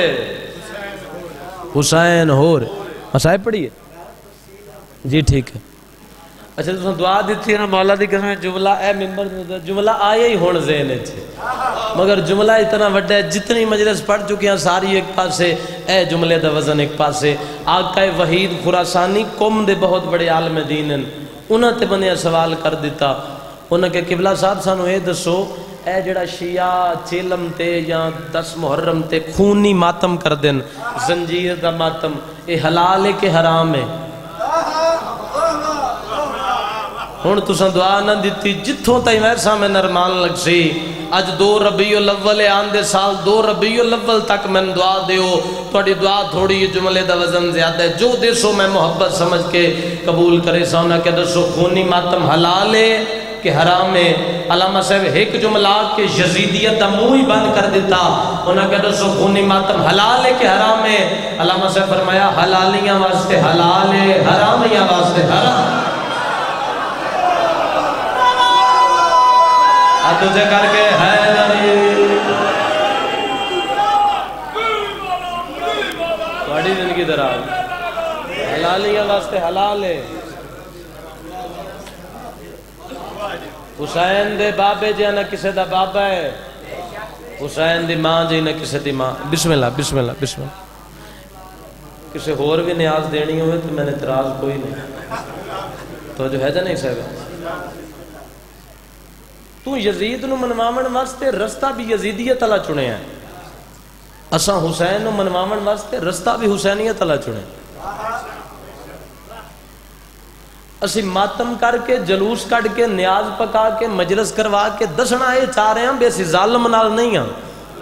حسین ہو رے۔ مسائب پڑھیے جی ٹھیک ہے۔ اچھا تو دعا دیتی ہے نا مولا دی قسم جملہ اے ممبر جملہ آیا ہی ہون ذہن چھے، مگر جملہ اتنا وڈا ہے، جتنی مجلس پڑھ چکی ہیں ساری ایک پاسے، اے جملے دا وزن ایک پاسے۔ آقا وحید خراسانی قوم دے بہت بڑے عالم دین ہیں، انہاں تے بنے سوال کر دیتا، انہاں کے قبلہ صاحب سانو اے دسو اے جڑا شیعہ چیلم تے یا 10 محرم تے خونی ماتم کر دن، زنجیر دا ماتم، اے حلال ہے کہ حرام ہے؟ ہون تساں دعا نہ دیتی جتھوں تائی ویسا میں نرمان لگ سی۔ اج 2 ربیع الاول آن دے سال 2 ربیع الاول تک میں دعا دیو، توڑی دعا تھوڑی جملے دا وزن زیادہ ہے، جو دے سو میں محبت سمجھ کے قبول کرے سونا کہ دسو خونی ماتم حلال ہے کہ حرام ہے؟ علامہ صاحب ایک جملہ کہ یزیدیت دا منہ ہی بند کر دیتا، انہاں کہ دسو خونی ماتم حلال ہے کہ حرام ہے؟ علامہ صاحب فرمایا حلالیاں واسطے حلال ہے، حرامیاں واسطے حرام۔ تجھے کر کے حیدری بڑی زندگی دراز، حلالیاں واسطے حلال ہے۔ حسین دے بابے جی نہ کسے دا بابا ہے، حسین دی ماں جی نہ کسے دی ماں۔ بسم اللہ بسم اللہ بسم اللہ۔ کسے اور بھی نیاز دینی ہوئے تو میں نے اعتراض کوئی نہیں، تو جو ہے جا نہیں صاحب تو یزید نو منواون واسطے رستہ بھی یزیدیت اللہ چنے ہیں، اساں حسین نو منواون واسطے رستہ بھی حسینیت اللہ چنے ہیں۔ اسی ماتم کر کے جلوس کٹ کے نیاز پکا کے مجلس کروا کے دسنا یہ چاہ رہے ہیں بے اسی ظالم نال نہیں ہیں،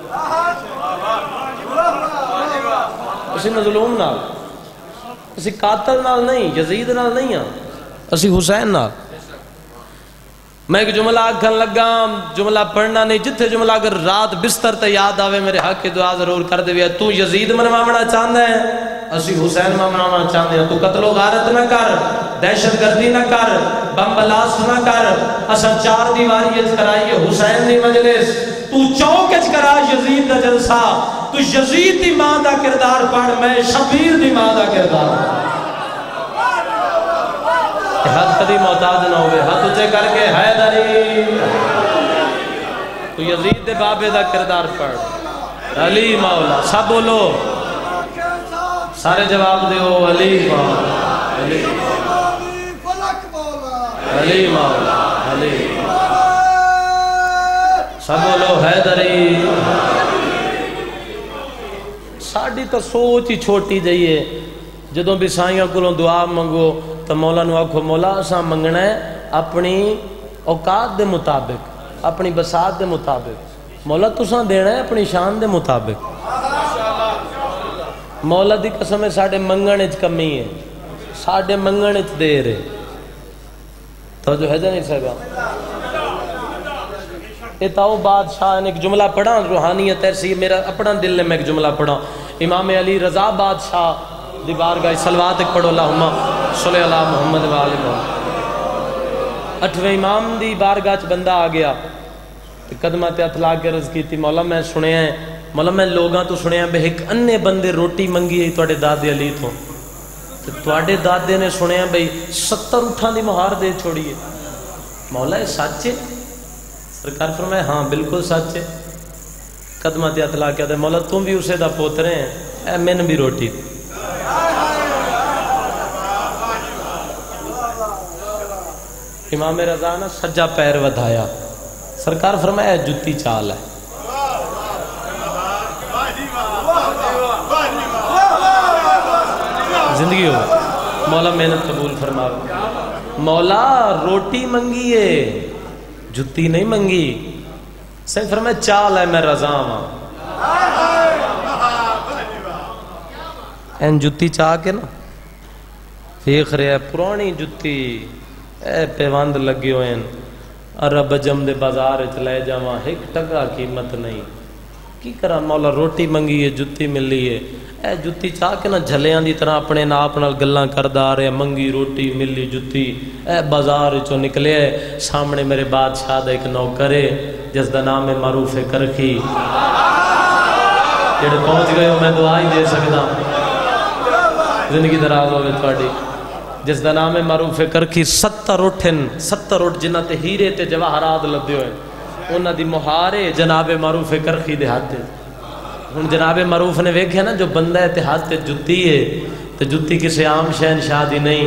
اسی مظلوم نال، اسی قاتل نال نہیں، یزید نال نہیں ہیں، اسی حسین نال۔ میں ایک جملہ آکھن لگا، جملہ پڑھنا نہیں، جتھے جملہ اگر رات بستر تے یاد آوے میرے حق کی دعا ضرور کر دے، تو یزید منواونا چاہتا ہے، اسی حسین منواونا چاہتے ہیں۔ تو قتل و غارت نہ کر، دہشت گردی نہ کر، بم بلاس نہ کر، اسا 4 دیواریت کرائیے حسین دی مجلس، تو چوکچ کرا یزید دا جلسہ، تو یزید دی ماں دا کردار پڑھ، میں شبیر دی ماں دا کردار پڑھ۔ حد کدی محتاج نہ ہوئے، ہاتھ اونچے کر کے حیدری تو یزید دے بابے دا کردار پڑھ، علی مولا، سب بولو سارے جواب دیو، علی مولا علی علی مولا علی، سب بولو حیدری۔ ساڑی تو سوچ ہی چھوٹی جائیے، جدوں بھی سائیاں کلوں دعا منگو تو مولا نو آکھو مولا اساں منگنا ہے اپنی اوقات دے مطابق، اپنی بساط دے مطابق۔ مولا تساں دینا ہے اپنی شان دے مطابق. مولا دی قسم ہے ساڈے منگن وچ کمی ہے، ساڈے منگن وچ دیر ہے. توجہ ہے جا نہیں صاحبہ؟ یہ تاؤ بادشاہ نے ایک جملہ پڑھا، روحانیت ایسی میرا اپنا دل نے میں ایک جملہ پڑھا. امام علی رضا بادشاہ دی بارگاہ صلوات ایک پڑھو اللہم صلی اللہ محمد و آل محمد. 8ویں امام دی بارگاہ چ بندہ آ گیا قدمہ تے ہتھ لا کے عرض کی تھی مولا میں سنیا ہے، مولا میں لوگاں تو سنیا بے ایک انے بندے روٹی منگی ہے تواڈے دادے علی تو تواڈے دادے نے سنیا بھئی 70 اٹھاں دی مہار دے چھوڑی ہے. مولا یہ سچ ہے؟ سرکار فرمائے ہاں بالکل سچ ہے. قدمہ تے ہتھ لا کے آدھے مولا تم بھی اسے دا پوترے ہیں، اے میں بھی روٹی. امام رضا نے سجا پیر ودھایا، سرکار فرمایا جتی چال ہے. زندگی ہو مولا محنت قبول فرما. مولا روٹی منگی ہے جتی نہیں منگی. سنگ فرمایا چال ہے میں رضا ہاں. این جتی چاہ کے نا دیکھ رہے پرانی جتی اے پیوند لگے ہوئے ہیں عرب جم دے بازار لے جاواں ایک ٹکا قیمت نہیں کی کرا. مولا روٹی منگی ہے جتی ملی ہے. اے جتی چاہ کے نا جھلیاں دی طرح اپنے ناپ نال گلاں کردا آ رہے منگی روٹی ملی جتی. اے بازار چوں نکلے سامنے میرے بادشاہ دا ایک نوکر ہے جس دا نام ہے معروف کرخی. جڑے پہنچ گئے ہو میں دعا ہی دے سکدا زندگی دراز ہوے تہاڈی. جس دا نام ہے معروف کرخی. 70 اٹھن 70 اٹھ جنہ تے ہیرے تے جواہرات لدے ہوئے انہاں دی مہارے جناب معروف کرخی دے ہاتھ. ہن جناب معروف نے ویکھیا نا جو بندہ ہے تے ہاتھ تے جتی ہے تے جتی کسی عام شہنشاہ دی نہیں.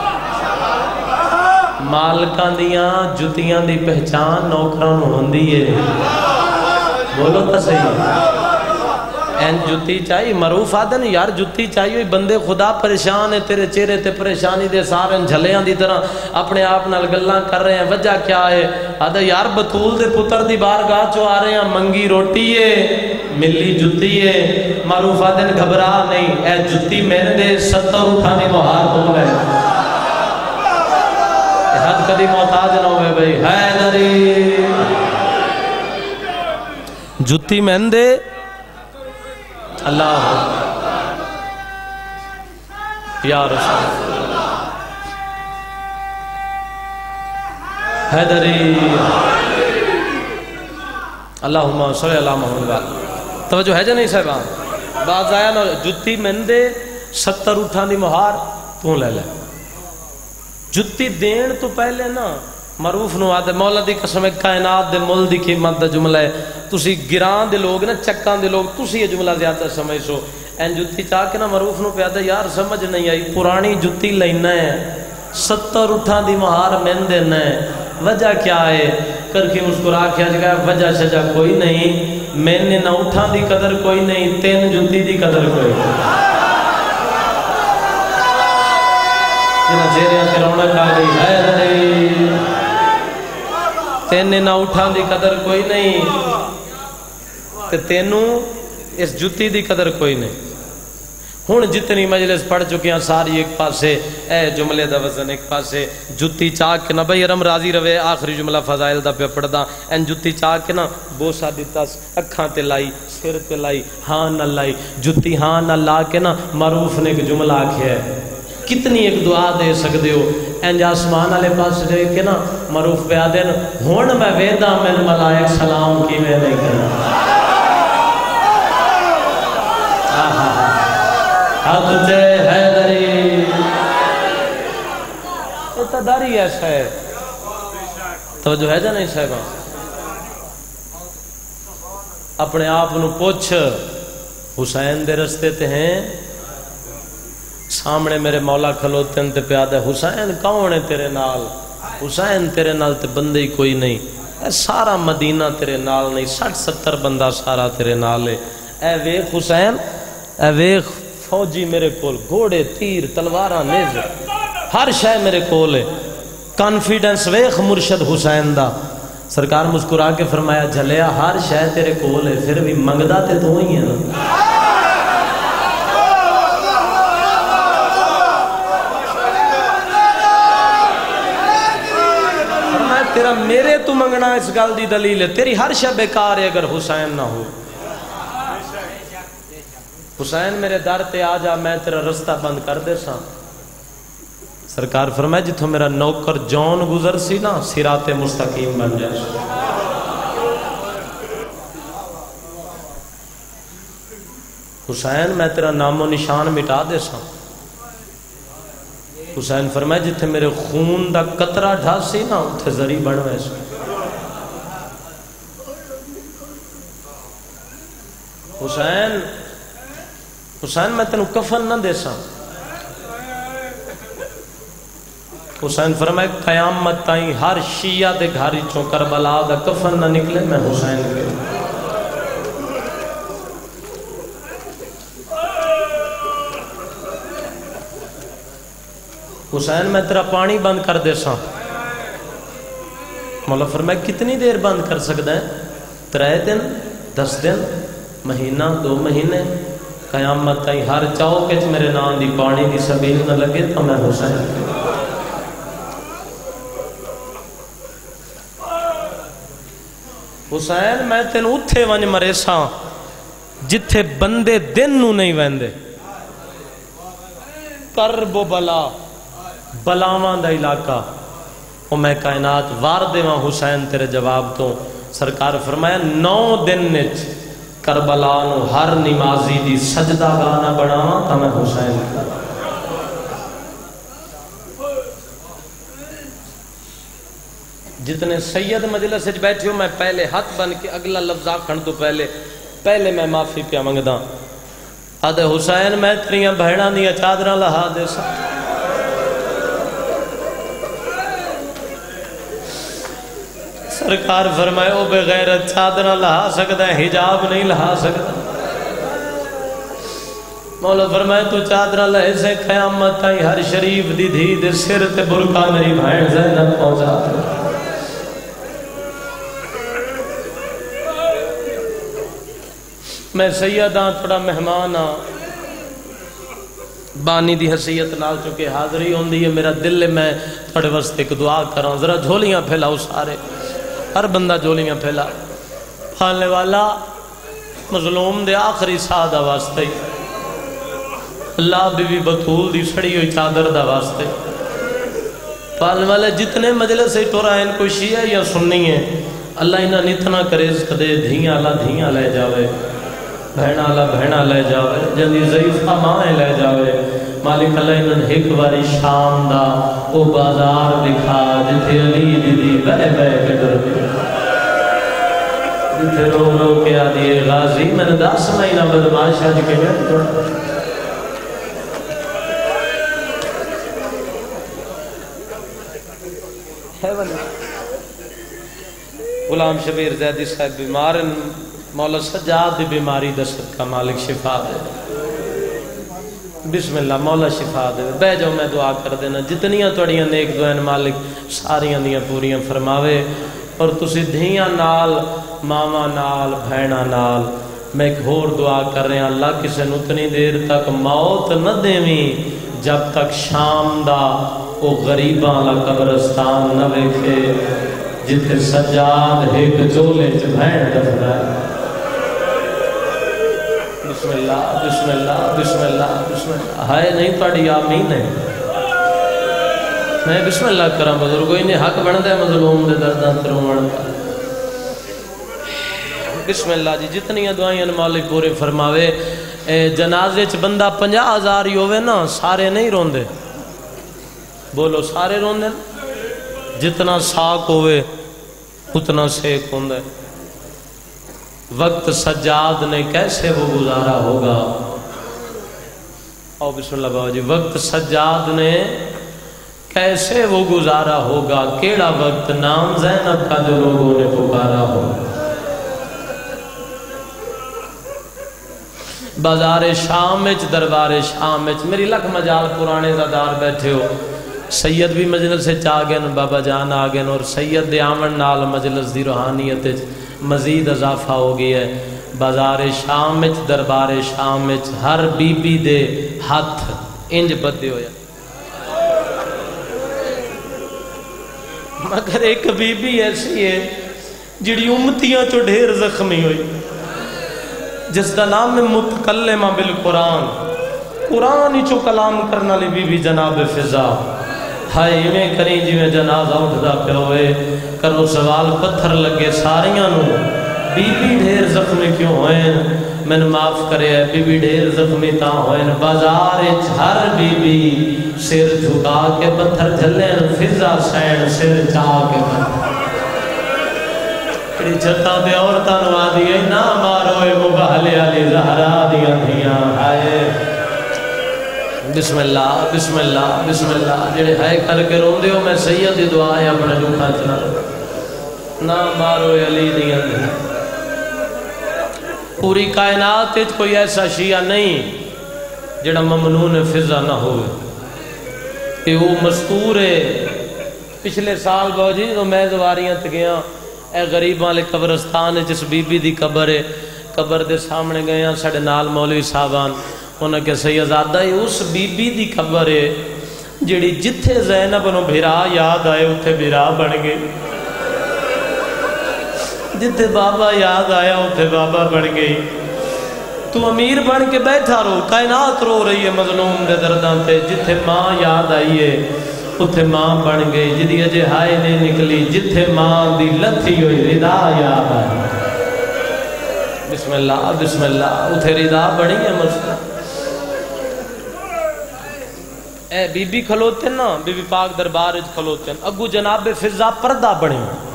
مالکاں دیاں جتیاں دی پہچان نوکراں نوں ہوندی ہے. بولو تا صحیح. این جتی چاہیے معروف آدن یار جتی چاہیے بندے خدا پریشان ہے تیرے چہرے تے پریشانی دے سارے جھلیاں دی طرح اپنے آپ نال گلاں کر رہے ہیں. وجہ کیا ہے؟ آدھا یار بطول دے پتر دی بارگاہ چو آ رہے ہیں منگی روٹی ہے ملی جتی ہے. معروف آدن گھبرا نہیں اے جتی میں نے دے 70 اٹھانے مہار ہو گئے. حد کدی محتاج نہ ہوئے بھئی حیدری جتی میں نے دے اللہ یا رسول حیدری اللہم صلی اللہ محمد. توجہ ہے جا نہیں صاحبان؟ بعض آیا نا جتی من دے 70 اٹھان دی مہار تو لے لے. جتی دین تو پہلے نا معروف نو آدھے مولا دی قسم کائنات دے مول دی قیمت دا جملہ ہے. تسی گران دے لوگ نا چکان دے لوگ تسی یہ جملہ زیادہ سمجھ سو. این جتی چاہ کے نا معروف نو پہ آدھے یار سمجھ نہیں آئی پرانی جتی لینا ہے 70 اٹھان دی مہار من دینا ہے. وجہ کیا ہے؟ کرخی مسکرا کیا جگہ وجہ شجہ کوئی نہیں. میں نے نہ اٹھان دی قدر کوئی نہیں تین جتی دی قدر کوئی نہیں. چہرے پہ رونق آ گئی ہے تینے نہ اٹھان دی قدر کوئی نہیں تے تینوں اس جتی دی قدر کوئی نہیں. ہن جتنی مجلس پڑھ چکے ہیں ساری ایک پاسے اے جملے دا وزن ایک پاسے جتی چاہ کے نہ بھئی ارم راضی روے آخری جملہ فضائل دا پہ پڑھدا این جتی چاہ کے نہ بوسا دیتا اکھاں تے لائی سر تے لائی ہاں نہ لائی جتی ہاں نہ لا کے نہ معروف نے ایک جملہ آکھیا ہے. کتنی ایک دعا دے سکتے ہو اینج آسمان والے پاس دے کے نا معروف پہ آدھے نا ہون میں ویدہ میں ملائک سلام کی میں نہیں کرنا حد جے حیدری. اتداری ایسا ہے توجہ ہے جا نہیں صاحبہ؟ اپنے آپ نو پوچھ حسین دے رستے تے ہیں سامنے میرے مولا کھلوتے ہیں تے پیادہ حسین کون ہے تیرے نال؟ حسین تیرے نال تے بندے ہی کوئی نہیں. اے سارا مدینہ تیرے نال نہیں 60-70 بندہ سارا تیرے نال ہے. اے ویخ حسین اے ویخ فوجی میرے کول گھوڑے تیر تلواراں نیز ہر شے میرے کول ہے. کانفیڈنس ویخ مرشد حسین دا سرکار مسکرا کے فرمایا جھلیا ہر شے تیرے کول ہے پھر بھی منگدا تے تو ہی ہے نا. فرمایا تیرا میرے تو منگنا اس گل دی دلیل ہے تیری ہر شے بیکار ہے اگر حسین نہ ہو. حسین میرے در تے آ جا میں تیرا رستہ بند کر دے سا. سرکار فرمایا جتھوں میرا نوکر جون گزر سی نا صراط مستقیم بن جائے. حسین میں تیرا نام و نشان مٹا دے سا. حسین فرمایا جتھے میرے خون دا قطرہ ڈھا سی نا اتھے زری بن ویسے. حسین میں تینوں کفن نہ دے سا. حسین فرمائے قیامت تائیں ہر شیعہ دے گھاری چوں کربلا دا کفن نہ نکلے میں حسین کے. حسین میں تیرا پانی بند کر دے سا. مولا فرمائے کتنی دیر بند کر سکتا ہے 3 دن 10 دن مہینہ 2 مہینے قیامت تائیں ہر چوک وچ میرے نام دی پانی دی سبیل نہ لگے تو میں حسین کے. حسین میں تینوں اتھے ونج مرے سا جتھے بندے دن نو نہیں ویندے. کرب و بلا بلاواں دا علاقہ او میں کائنات وار دیواں حسین تیرے جواب تو. سرکار فرمایا 9 دن نچ کربلا نو ہر نمازی دی سجدہ گانا بناواں تا میں حسین کا. جتنے سید مجلس وچ بیٹھے ہو میں پہلے ہاتھ بن کے اگلا لفظ آکھن تو پہلے میں معافی پیا منگدا. آدھے حسین میں تیریاں بہناں دیاں چادراں لہا دے سا. سرکار فرمائے او بغیرت چادراں لہا سکتا ہے حجاب نہیں لہا سکتا. مولا فرمائے تو چادراں لہے سے قیامت تائیں ہر شریف دی دھی دے سر تے برکا میری بہن زینب پہنچا دے. میں سیداں تھوڑا مہمان ہاں بانی دی حیثیت نال چکے حاضری ہوندی ہے. میرا دل ہے میں تھوڑے واسطے ایک دعا کراں. ذرا جھولیاں پھیلاؤ سارے ہر بندہ جھولیاں پھیلا. پھالنے والا مظلوم دے آخری ساہ دا واسطے اللہ بی بی بطول دی سڑی ہوئی چادر دا واسطے. پھالنے والے جتنے مجلس سے ٹورا ہیں کوئی شیعہ یا سنی ہے اللہ انہاں نتنا کرے دے دھیاں اللہ دھیاں لے جاوے بہنا اللہ بہنا لے جاوے جندی ضعیفہ ماں لے جاوے. مالک اللہ انہاں ایک باری شام دا او بازار دکھا جتھے علی دی بہ بہ کے ڈر گیا جتھے رو رو کے آدھی غازی میں نے 10 مہینہ بدماش آج کے غلام شبیر زیدی صاحب بیمار مولا سجاد دی بیماری دست کا مالک شفا دے. بسم اللہ مولا شفا دے. بہ جاؤ میں دعا کر دینا. جتنیاں توڑیاں نیک دعائیں مالک ساریاں دیاں پوریاں فرماوے. اور تسی دھیاں نال ماما نال بھینا نال میں ایک اور دعا کر رہے ہیں اللہ کسے نتنی دیر تک موت نہ دیویں جب تک شام دا او غریباں لا قبرستان نہ ویکھے جتھے سجاد ایک چولے چ بھین دفنا ہے. بسم اللہ بسم اللہ بسم اللہ بسم اللہ. ہائے نہیں تھوڑی آمین ہے. میں بسم اللہ کراں بزرگو انہیں حق بندا ہے مظلوم دے درداں تروڑ دا. بسم اللہ جی. جتنی دعائیں مالک پورے فرماوے. جنازے چ بندہ 50,000 ہی ہوئے نا سارے نہیں روندے. بولو سارے روندے. جتنا ساک ہوئے اتنا سیک ہوندے. وقت سجاد نے کیسے وہ گزارا ہوگا. او بسم اللہ بابا جی. وقت سجاد نے کیسے وہ گزارا ہوگا. کیڑا وقت نام زینب کا جو لوگوں نے پکارا ہوگا. بازار شام وچ دربار شام وچ میری لکھ مجال پرانے زادار بیٹھے ہو. سید بھی مجلس سے آ گئے، بابا جان آ گئے، اور سید دے آمن نال مجلس دی روحانیت مزید اضافہ ہو گیا ہے۔ بازار شام وچ، دربار شام وچ ہر بی بی دے ہاتھ انج بدے ہویا، مگر ایک بی بی ایسی ہے جڑی امتیاں چو ڈھیر زخمی ہوئی، جس دا نام ہے متکلمہ بالقرآن، قرآن ہی چو کلام کرنا لی بی بی جناب فضا۔ ہائے میں کریں جی میں جنازہ اٹھدا پہ ہوئے، کرو سوال پتھر لگے ساریاں نو، بی بی ڈھیر زخمی کیوں ہوئیں؟ میں نے معاف کرے ہے، بی بی ڈھیر زخمی تا ہوئیں، بازار ہر بی بی سر جھکا کے پتھر جھلیں، فضا سین سر چاہ کے پتھر کڑی چھتا دے عورتاں نو آدھی ہے نا ماروئے مبہلے علی زہرا دیا دیا۔ آئے بسم اللہ بسم اللہ بسم اللہ، جڑے ہائے کر کے رون دیو میں سید دی دعا ہے اپنے دکھا چلا نا ماروئے علی دیا دیا۔ پوری کائنات وچ کوئی ایسا شیعہ نہیں جڑا ممنون فضا نہ ہوئے، کہ وہ مستور ہے۔ پچھلے سال باوجی تو میں زواریاں تے گیا، اے غریب والے قبرستان جس بی بی دی قبر ہے، قبر دے سامنے گیا، ساڑھے نال مولوی صاحبان انہوں نے کہ سیدزادہ اس بی بی دی قبر ہے جڑی جتھے زینب نو بھیرا یاد آئے اتھے بھیرا بن گئے، جتھے بابا یاد آیا اتھے بابا بن گئی۔ تو امیر بن کے بیٹھا رو، کائنات رو رہی ہے مظلوم دے دردان تے، جتھے ماں یاد آئی ہے اتھے ماں بن گئی، جدی اجے ہائے نہیں نکلی، جتھے ماں دی لتھی ہوئی ردا یاد آئی، بسم اللہ بسم اللہ، اتھے ردا بڑی ہے مسئلہ۔ اے بی بی کھلوتے نا، بی بی پاک دربار اج کھلوتے ہیں، اگو جناب فضا پردہ بڑی،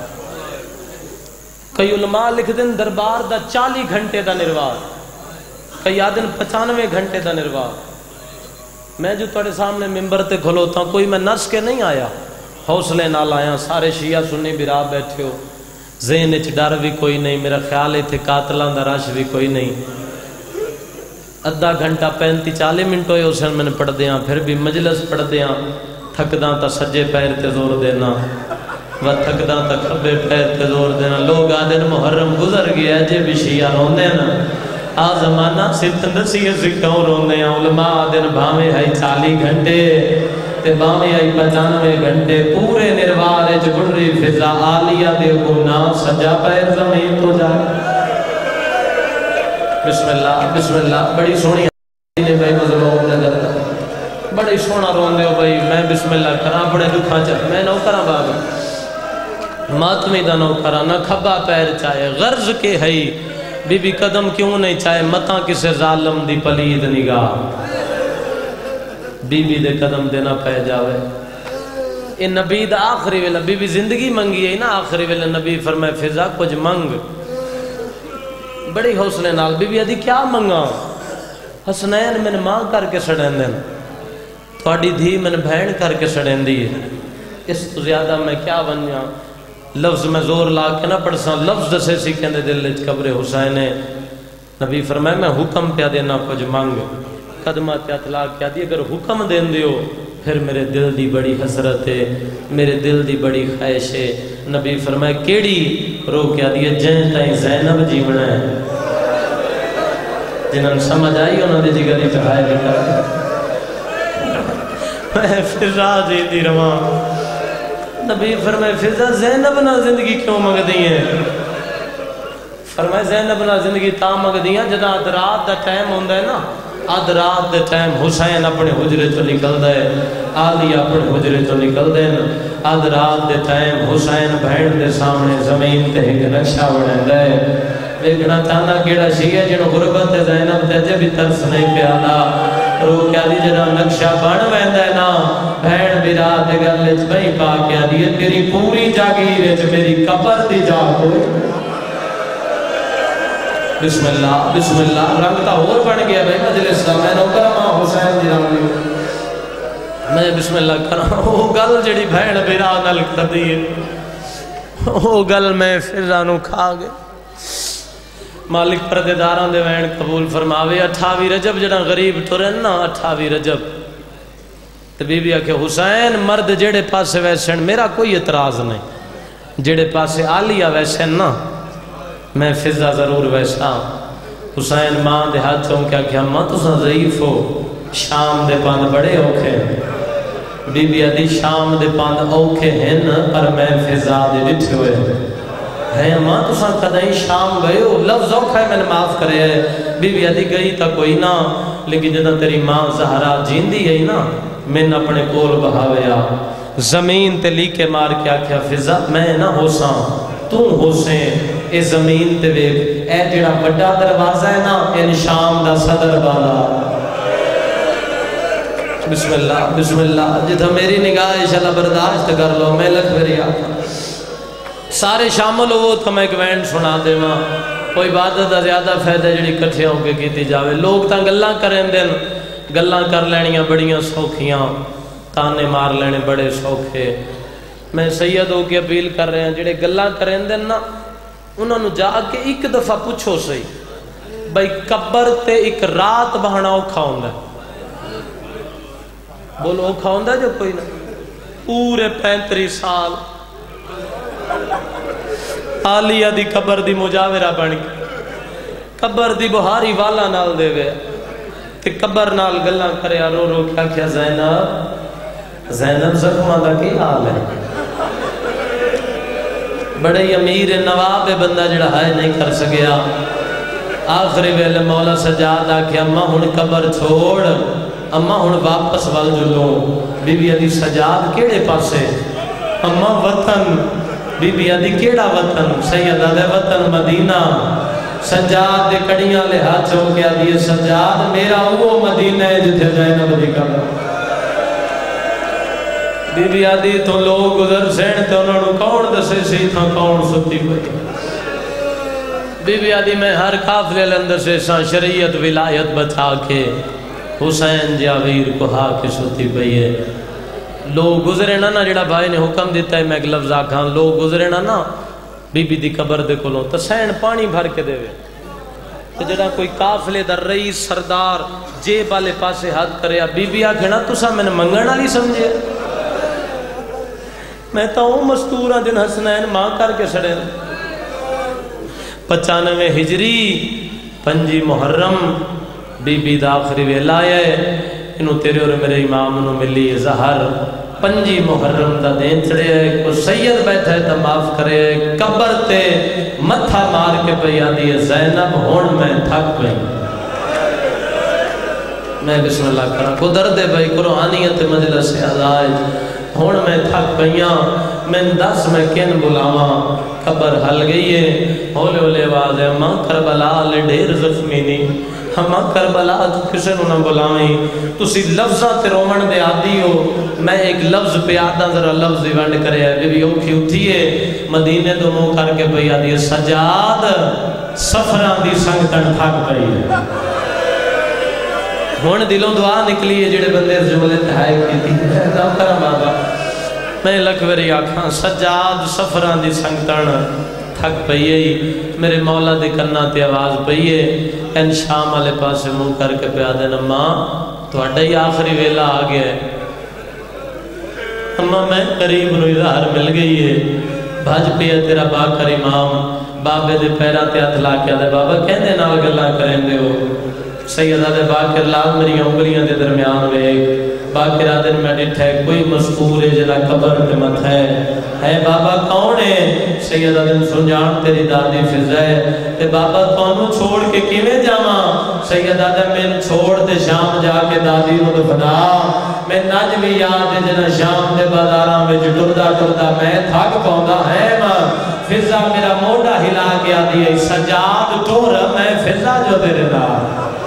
کئی علماء لکھ دیں دربار دا 40 گھنٹے دا نروار، کئی آدن 95 گھنٹے دا نروار۔ میں جو تھوڑے سامنے ممبر تے کھلوتا ہوں، کوئی میں نس کے نہیں آیا، حوصلے نال آیا، سارے شیعہ سنی برا بیٹھے ہو، ذہن اچ ڈر بھی کوئی نہیں، میرا خیال ہے تھے قاتلان دا رش بھی کوئی نہیں۔ ادھا گھنٹہ 35-40 منٹ ہوئے اسے میں نے پڑھ دیاں، پھر بھی مجلس پڑھ دیاں، تھکداں تا سجے پیر تے زور دینا، و تھکداں تا کھبے پیر تے زور دینا۔ لوگ آدھن محرم گزر گیا جے بھی شیعہ رون دینا، آ زمانہ ستن دسیے سے کیوں رون دیاں، علماء آدھن بھامے ہائی 40 گھنٹے تے بھامے ہائی 95 گھنٹے، پورے نروارے جگڑری فضا آلیہ دے گنا سجا پیر زمین تو جائے۔ بسم اللہ بسم اللہ، بڑی سونی ہے بھائی مظلوم نے درد، بڑی سونا رون دیو بھائی، میں بسم اللہ کراں بڑے دکھا چاہ، میں نو کراں بابا ماتمی دا نو کراں، نہ کھبا پیر چاہے، غرض کے ہے بی بی قدم کیوں نہیں چاہے، متاں کسے ظالم دی پلید نگاہ، بی بی دے قدم دینا پہ جاوے۔ یہ نبی دا آخری ویلہ، بی بی زندگی منگی ہے نا، آخری ویلہ نبی فرمائے فضا کچھ منگ، بڑی حوصلے نال بی بی ادھی کیا منگا، حسنین میں نے ماں کر کے سڑین دین، تھوڑی دھی میں نے بہن کر کے سڑین دی، اس تو زیادہ میں کیا بنیا، لفظ میں زور لا کے نہ پڑھ سا، لفظ دسے سی کہنے دل قبر حسین ہے۔ نبی فرمائے میں حکم پیا دینا کچھ مانگ، قدمہ پیا اطلاع کیا دی، اگر حکم دین دیو پھر میرے دل دی بڑی حسرت ہے، میرے دل دی بڑی خواہش ہے۔ نبی فرمائے کیڑی، رو کیا دی جن تائیں زینب جیونا ہے، جنہاں سمجھ آئی انہوں نے جگہ دی چڑھائے بکر میں فضا جی دی روان۔ نبی فرمائے فضا زینب نہ زندگی کیوں مگ دی ہیں؟ فرمائے زینب نہ زندگی تا مگ دی ہیں جدا رات دا ٹائم ہوندہ ہے نا، آدھ رات دے ٹائم حسین اپنے حجرے تو نکل دے، آلیہ اپنے حجرے تو نکل دے، آدھ رات دے ٹائم حسین بہن دے سامنے زمین تے ایک نقشہ بڑھیں دے، لیکن چاندہ کیڑا شیعہ جنہوں غربت زینب تے جب بھی ترس نہیں پیادا، رو کیا دی جنہ نقشہ بڑھ ویندہ ہے نا، بہن بھی رات دے گلچ بھئی پا کیا دی تیری پوری جاگیرچ میری قبر دی جا کوئی۔ بسم اللہ بسم اللہ، رنگتا اور بڑھ گیا بھائی مجلس کا، میں نوکرہ ماں حسین جی رہا میں بسم اللہ کرا، وہ گل جڑی بھین بیرا نل کر دیئے، وہ گل میں فضانو کھا گئے۔ مالک پردیداران دے وین قبول فرماوے، 28 رجب جڑا غریب ٹورن نا، 28 رجب تو بی بی آکھے حسین مرد جیڑے پاسے ویسن میرا کوئی اعتراض نہیں، جیڑے پاسے آلیہ ویسن نا میں فضا ضرور ویسا۔ حسین ماں دے ہاتھوں کیا کہ اماں تساں ضعیف ہو، شام دے پاند بڑے اوکھے، بی بی آدھی شام دے پاند اوکھے ہیں پر میں فضا دے ڈٹھے ہوئے ہے اماں تساں کدائیں شام گئے ہو، لفظ اوکھا ہے میں نے معاف کرے ہے۔ بی بی آدھی گئی تا کوئی نہ، لیکن جدہ تیری ماں زہرا جیندی گئی نا میں نے اپنے کول بہاویا زمین تے لیکے مار کے آکھیا فضا میں نہ ہو ساں تو ہو سیں، اے زمین تے ویک اے جڑا بڑا دروازہ ہے نا ان شام دا صدر بالا۔ بسم اللہ بسم اللہ، جتھا میری نگاہ انشاءاللہ برداشت کر لو میں لکھ بری آتا سارے شامل ہو تو میں ایک وینڈ سنا دے ماں کوئی عبادت دا زیادہ فائدہ جڑی کٹھے ہوں کے کیتی جاوے۔ لوگ تاں گلاں کریں دن، گلاں کر لینیاں بڑیاں سوکھیاں، تانے مار لینے بڑے سوکھے۔ میں سید ہو کے اپیل کر رہے ہیں جڑے گلاں کریں دن نا انہوں نے جا کے ایک دفعہ پوچھو سی بھائی قبر تے ایک رات بہانا اوکھا ہوندہ ہے؟ بولو اوکھا ہوندہ ہے جو کوئی نہ؟ پورے 35 سال آلیہ دی قبر دی مجاورہ بنی، قبر دی بہاری والا نال دے گئے کہ قبر نال گلاں کرے رو رو کیا کیا زینب زخمہ دا کی حال ہے؟ بڑے امیر نواب بندہ جڑا ہے نہیں کر سکیا۔ آخری ویلے مولا سجاد آکھے اماں ہن قبر چھوڑ، اماں ہن واپس وال جلوں۔ بی بی آدھی سجاد کیڑے پاسے؟ اماں وطن۔ بی بی آدھی کیڑا وطن؟ سیدہ دے وطن مدینہ۔ سجاد دے کڑیاں لے ہاتھ ہو کے آدھی سجاد میرا وہ مدینہ ہے جتھے زینب دی قبر۔ بی بی آدھی تو لوگ گزر سین تو انہوں نے کون دسے سی تھا کون ستی پئی۔ بی بی آدھی میں ہر قافلے لندر سے شریعت ولایت بچا کے حسین جاویر کو ہا کے ستی پئی ہے۔ لوگ گزرے نا جڑا بھائی نے حکم دیتا ہے میں ایک لفظ آکھاں، لوگ گزرے نا بی بی دی قبر دے کولوں تو سین پانی بھر کے دے وے تو جڑا کوئی قافلے دا رئیس سردار جیب والے پاسے ہاتھ کرے بی بی آکھے نا تسا میں نے منگن والی سمجھے؟ میں تو ہوں مستور ہاں جن حسنین ماں کر کے سڑے 95 ہجری 5 محرم بی بی دا آخری ویلا ہے انہوں تیرے اور میرے امام انہوں ملی زہر 5 محرم دا دین چڑے ہے کو سید بیٹھا ہے تو معاف کرے قبر تے متھا مار کے پئی آدھی ہے زینب ہون میں تھک پئی۔ میں بسم اللہ کرا کو درد ہے بھائی قرآنیت مجلس سے آزائے ہون میں تھک پئیاں میں 10 میں کین بلاواں قبر حل گئی ہے ہولے ہولے آواز ہے ماں کربلا لے ڈھیر زخمی نہیں ہماں کربلا کسے نہ بلاویں تسی لفظاں تے رومن دے آدھی ہو میں ایک لفظ پہ آدھا ذرا لفظ ایونڈ کرے ہے بی بی اوکھی اٹھیے مدینے تو منہ کر کے پئی آدھی ہے سجاد سفران دی سنگتن تھک پئی ہے۔ ہون دلوں دعا نکلی ہے جڑے بندے جملے تہائے کی تھی کرم بابا میں لکوری آکھاں سجاد سفران دی سنگتن تھک پئیے میرے مولا دی کرنا تے آواز پئیے ان شام والے پاسے منہ کر کے پیا دینا ماں تو اڈا ہی آخری ویلا آ گیا ہے اماں میں قریب نو اظہار مل گئی ہے بھاج پیا تیرا باکر امام بابے دے پیرا تے ہتھ لا کے آدھے بابا کہنے نال گلاں کریں دے ہو سیدہ دے باکر لال میری انگلیاں دے درمیان ہوئے باکر آدھن میں ڈٹھا ہے کوئی مذکور ہے جنہ قبر پہ مت ہے بابا کون ہے سیدہ دن سنجان تیری دادی فضا ہے بابا تونوں چھوڑ کے کیویں جاواں سیدہ دن میں چھوڑ دے شام جا کے دادی رو دفنا میں نج بھی یاد ہے جنہ شام دے بازاراں میں ٹردا ٹردا میں تھک پاوندا ہے ماں فضا میرا موڈا ہلا کے آدھی ہے سجاد ٹور میں فضا جو تیرے نال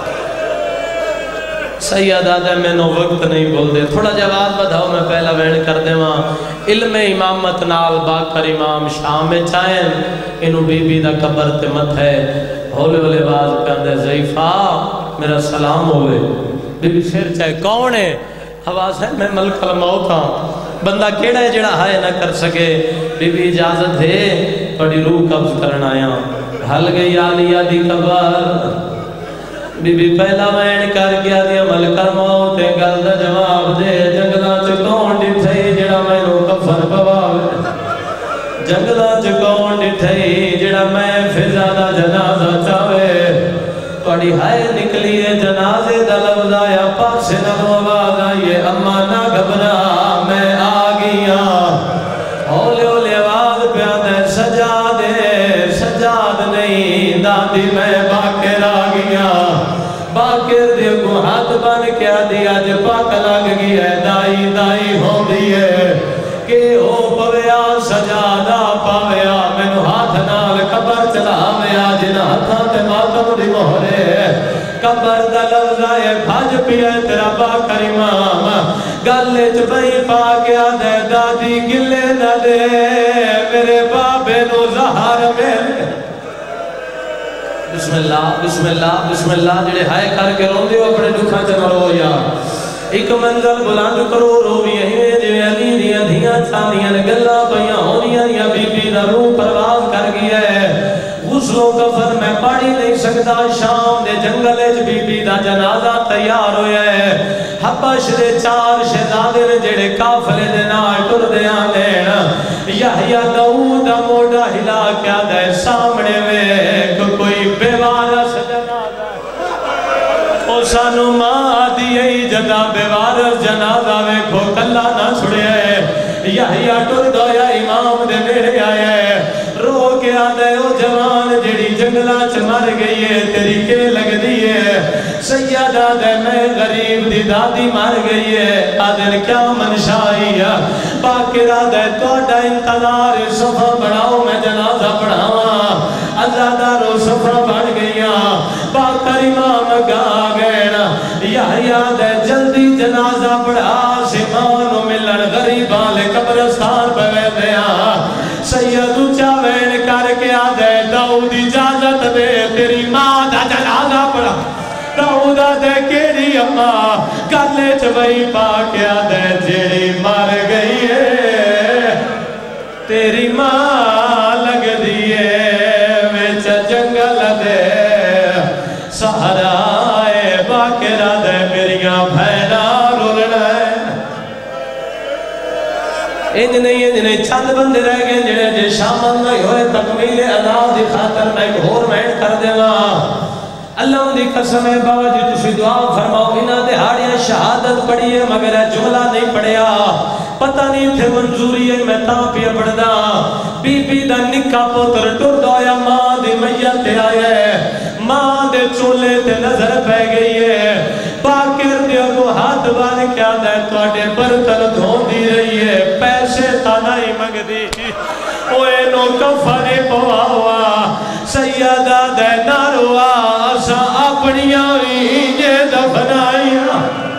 سید آدھے میں نو وقت نہیں بول دے تھوڑا جواب بدھاؤ میں پہلا وین کر دے ماں علم امامت نال باکر امام شام میں چاہیں انہوں بی بی دا قبر تے مت ہے ہولے ہولے باز کہندے ضعیفہ میرا سلام ہوئے بی بی شیر چاہے کون ہے آواز ہے میں ملک الموت ہاں بندہ کیڑا ہے جڑا ہائے نہ کر سکے بی بی اجازت ہے تھوڑی روح قبض کرنا آیا حل گئی آلیہ دی قبر بی بی پہلا وین کر گیا دیا ملک الموت گل دا جواب دے جنگلہ بڑی ہائے نکلی ہے جنازے دا لفظ آیا پاسے نالوں آواز آئی ہے اما نہ گھبرا میں آ گیا ہولے ہولے آواز پیاد ہے سجاد نہیں دادی میں باکر آ گیا باکر دے کو ہاتھ بن کیا دیا جو پاک لگ گیا ہے دائی ہو دیئے کہ او پویا سجادہ پاویا مینو ہاتھ نال قبر چلا ویا جنہ ہاتھاں تے ماتم دی مہرے قبر دا لفظ آئے بھاج پیا تیرا باکر امام گلے چ بھئی پا گیا دے دادی گلے نہ دے میرے بابے نو زہر مل بسم اللہ بسم اللہ بسم اللہ جڑے ہائے کر کے رون دیو اپنے دکھاں چ مرو یا ایک منزل بلند کرو روی ہے جو علی دیا دھیاں چھانیاں گلہ پیاں ہونیاں یا بی بی دا روح پرواز کر گیا ہے غسل و کفن میں پڑھی نہیں سکتا شام دے جنگل اچ بی بی دا جنازہ تیار ہویا ہے حبش دے 4 شہزادے نے جڑے قافلے دے نال ٹر دے آندین یحییٰ داؤد دا موڈا ہلا کیا دے سامنے ویکھ کوئی بے وارث جنازہ او سانو ماں دیئی جدا بے وارث جنازہ ویکھو کلا نہ چھڑے یحییٰ ٹر دویا امام دے نیڑے آیا ہے رو کے آدھے او جوان جڑی جنگلہ چ مر گئی ہے تیری کے لگ دیئے سیدہ دے میں غریب دی دادی مر گئی ہے آدھے کیا منشائی ہے باکر آدھے توڑا انتظار صفحہ بڑھاؤ میں جنازہ پڑھاواں ازادارو صفحہ بڑھ گئیاں باکر امام گا گئنا یحییٰ دے جلدی جنازہ پڑھا سیمانو ملن غریبان لے قبرستان پہ دیا سید اچھا وین کر کے آدھے داؤد اجازت دے تیری ماں دا جنازہ پڑھا داؤد آدھے کیڑی اماں گلے چوئی پا کے آدھے جیڑی مر گئی ہے تیری ماں لگ دیئے ویچ جنگل دے سہرائے باکر آدھے میریاں بھینا رولنا ہے انج نہیں چند بندے رہ گئے جنہیں جے شامل نہیں ہوئے تکمیل ادا دی خاطر میں ایک اور مہن کر دے گا اللہ دی قسم ہے بابا جی تسی دعا فرماؤ انہاں دے ہاڑیاں شہادت پڑھی ہے مگر جملہ نہیں پڑھیا پتہ نہیں تھے منظوری ہے میں تاں پیا پڑھدا بی بی دا نکا پوتر ٹر دویا ماں دی میت آیا ہے ماں دے چولے تے نظر پہ گئی ہے باکر دے کو ہاتھ بان کیا دے توڑے برتن دھون دی رہی ہے پیسے تانائی مگ دی اوے نو کفنے پوا ہوا سیدہ دے ناروا سا اپنیاں ہی دفنائیاں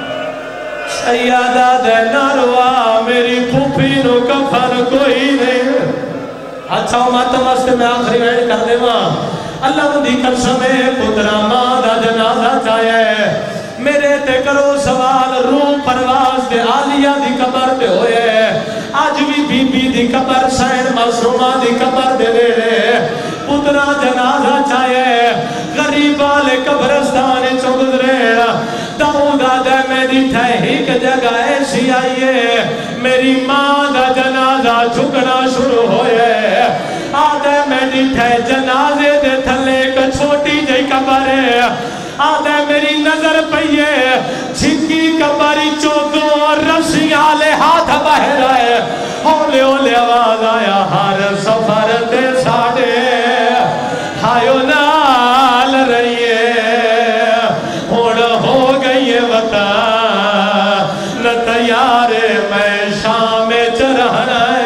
سیدہ دے ناروا میری پھوپھی نو کفن کوئی نہیں اچھا ماتم واسطے میں آخری ویڈ کر دے ماں اللہ دی قسم ہے پترا ماں دا جنازہ چاہے میرے تے کرو سوال روح پرواز دے آلیہ دی قبر تے ہوئے آج بھی بی بی دی قبر سین معصومہ دی قبر دے لے پترا جنازہ چاہے غریبہ لے قبرستان چو گزرے داؤد آدھے میری ٹھہک جگہ ایسی آئیے میری ماں دا جنازہ جھکنا شروع ہوئے آدھے میری ٹھہ جنازے دے تھلے ایک چھوٹی جائی قبر ہے آدھے میری نظر پئیے جھکی قبری چودوں اور رسیاں لے ہاتھ بہ رہے ہولے ہولے آواز آیا ہر سفر دے ساڑے ہائیو نال رہیے ہوڑ ہو گئی وطن نہ تیار میں شام چرہنا ہے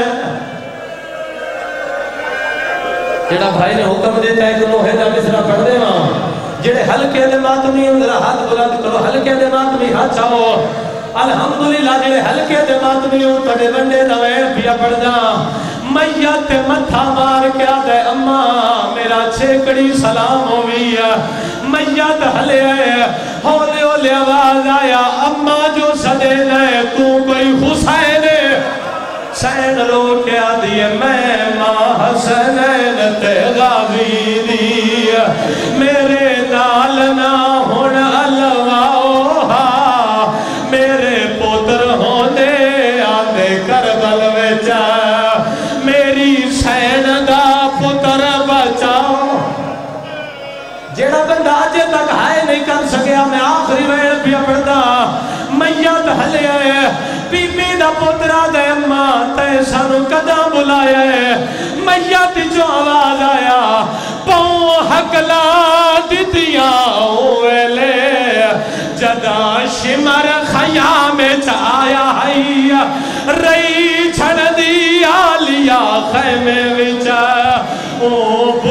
جڑا بھائی نے حکم دیتا ہے کہ نوحے دا مصرع پڑھ دے ماں جڑے حلقے دے ماتمی اندر ہاتھ بلند کرو حلقے دے ماتمی ہاتھ چاہو الحمدللہ جڑے حلقے دے ماتمی اندر بندے دویر پیا پڑھ دا میت متھا مار کیا دے اماں میرا چھیکڑی سلام ہوئی میت ہلے ہولے ہولے آواز آیا اماں جو سدے لے تو کوئی حسین سین رو کیا دیئے میں ماں حسنین تے غازی دی میرے نال نہ ہون الواؤہا میرے پتر ہوندے آدھے کربل وچا میری سین دا پتر بچاؤ جیڑا بندہ آجے تک ہائے نہیں کر سکیا میں آخری ویڑ پیا پڑھدا میت ہلے آئے بی بی دا پترا دے اماں تے سانو قدم بلایا ہے میت جو آواز آیا پاؤں حقلا دیدیاں ویلے جدا شمر خیام آیا ہے رئی چھڑ دی آلیا خیمے وچا او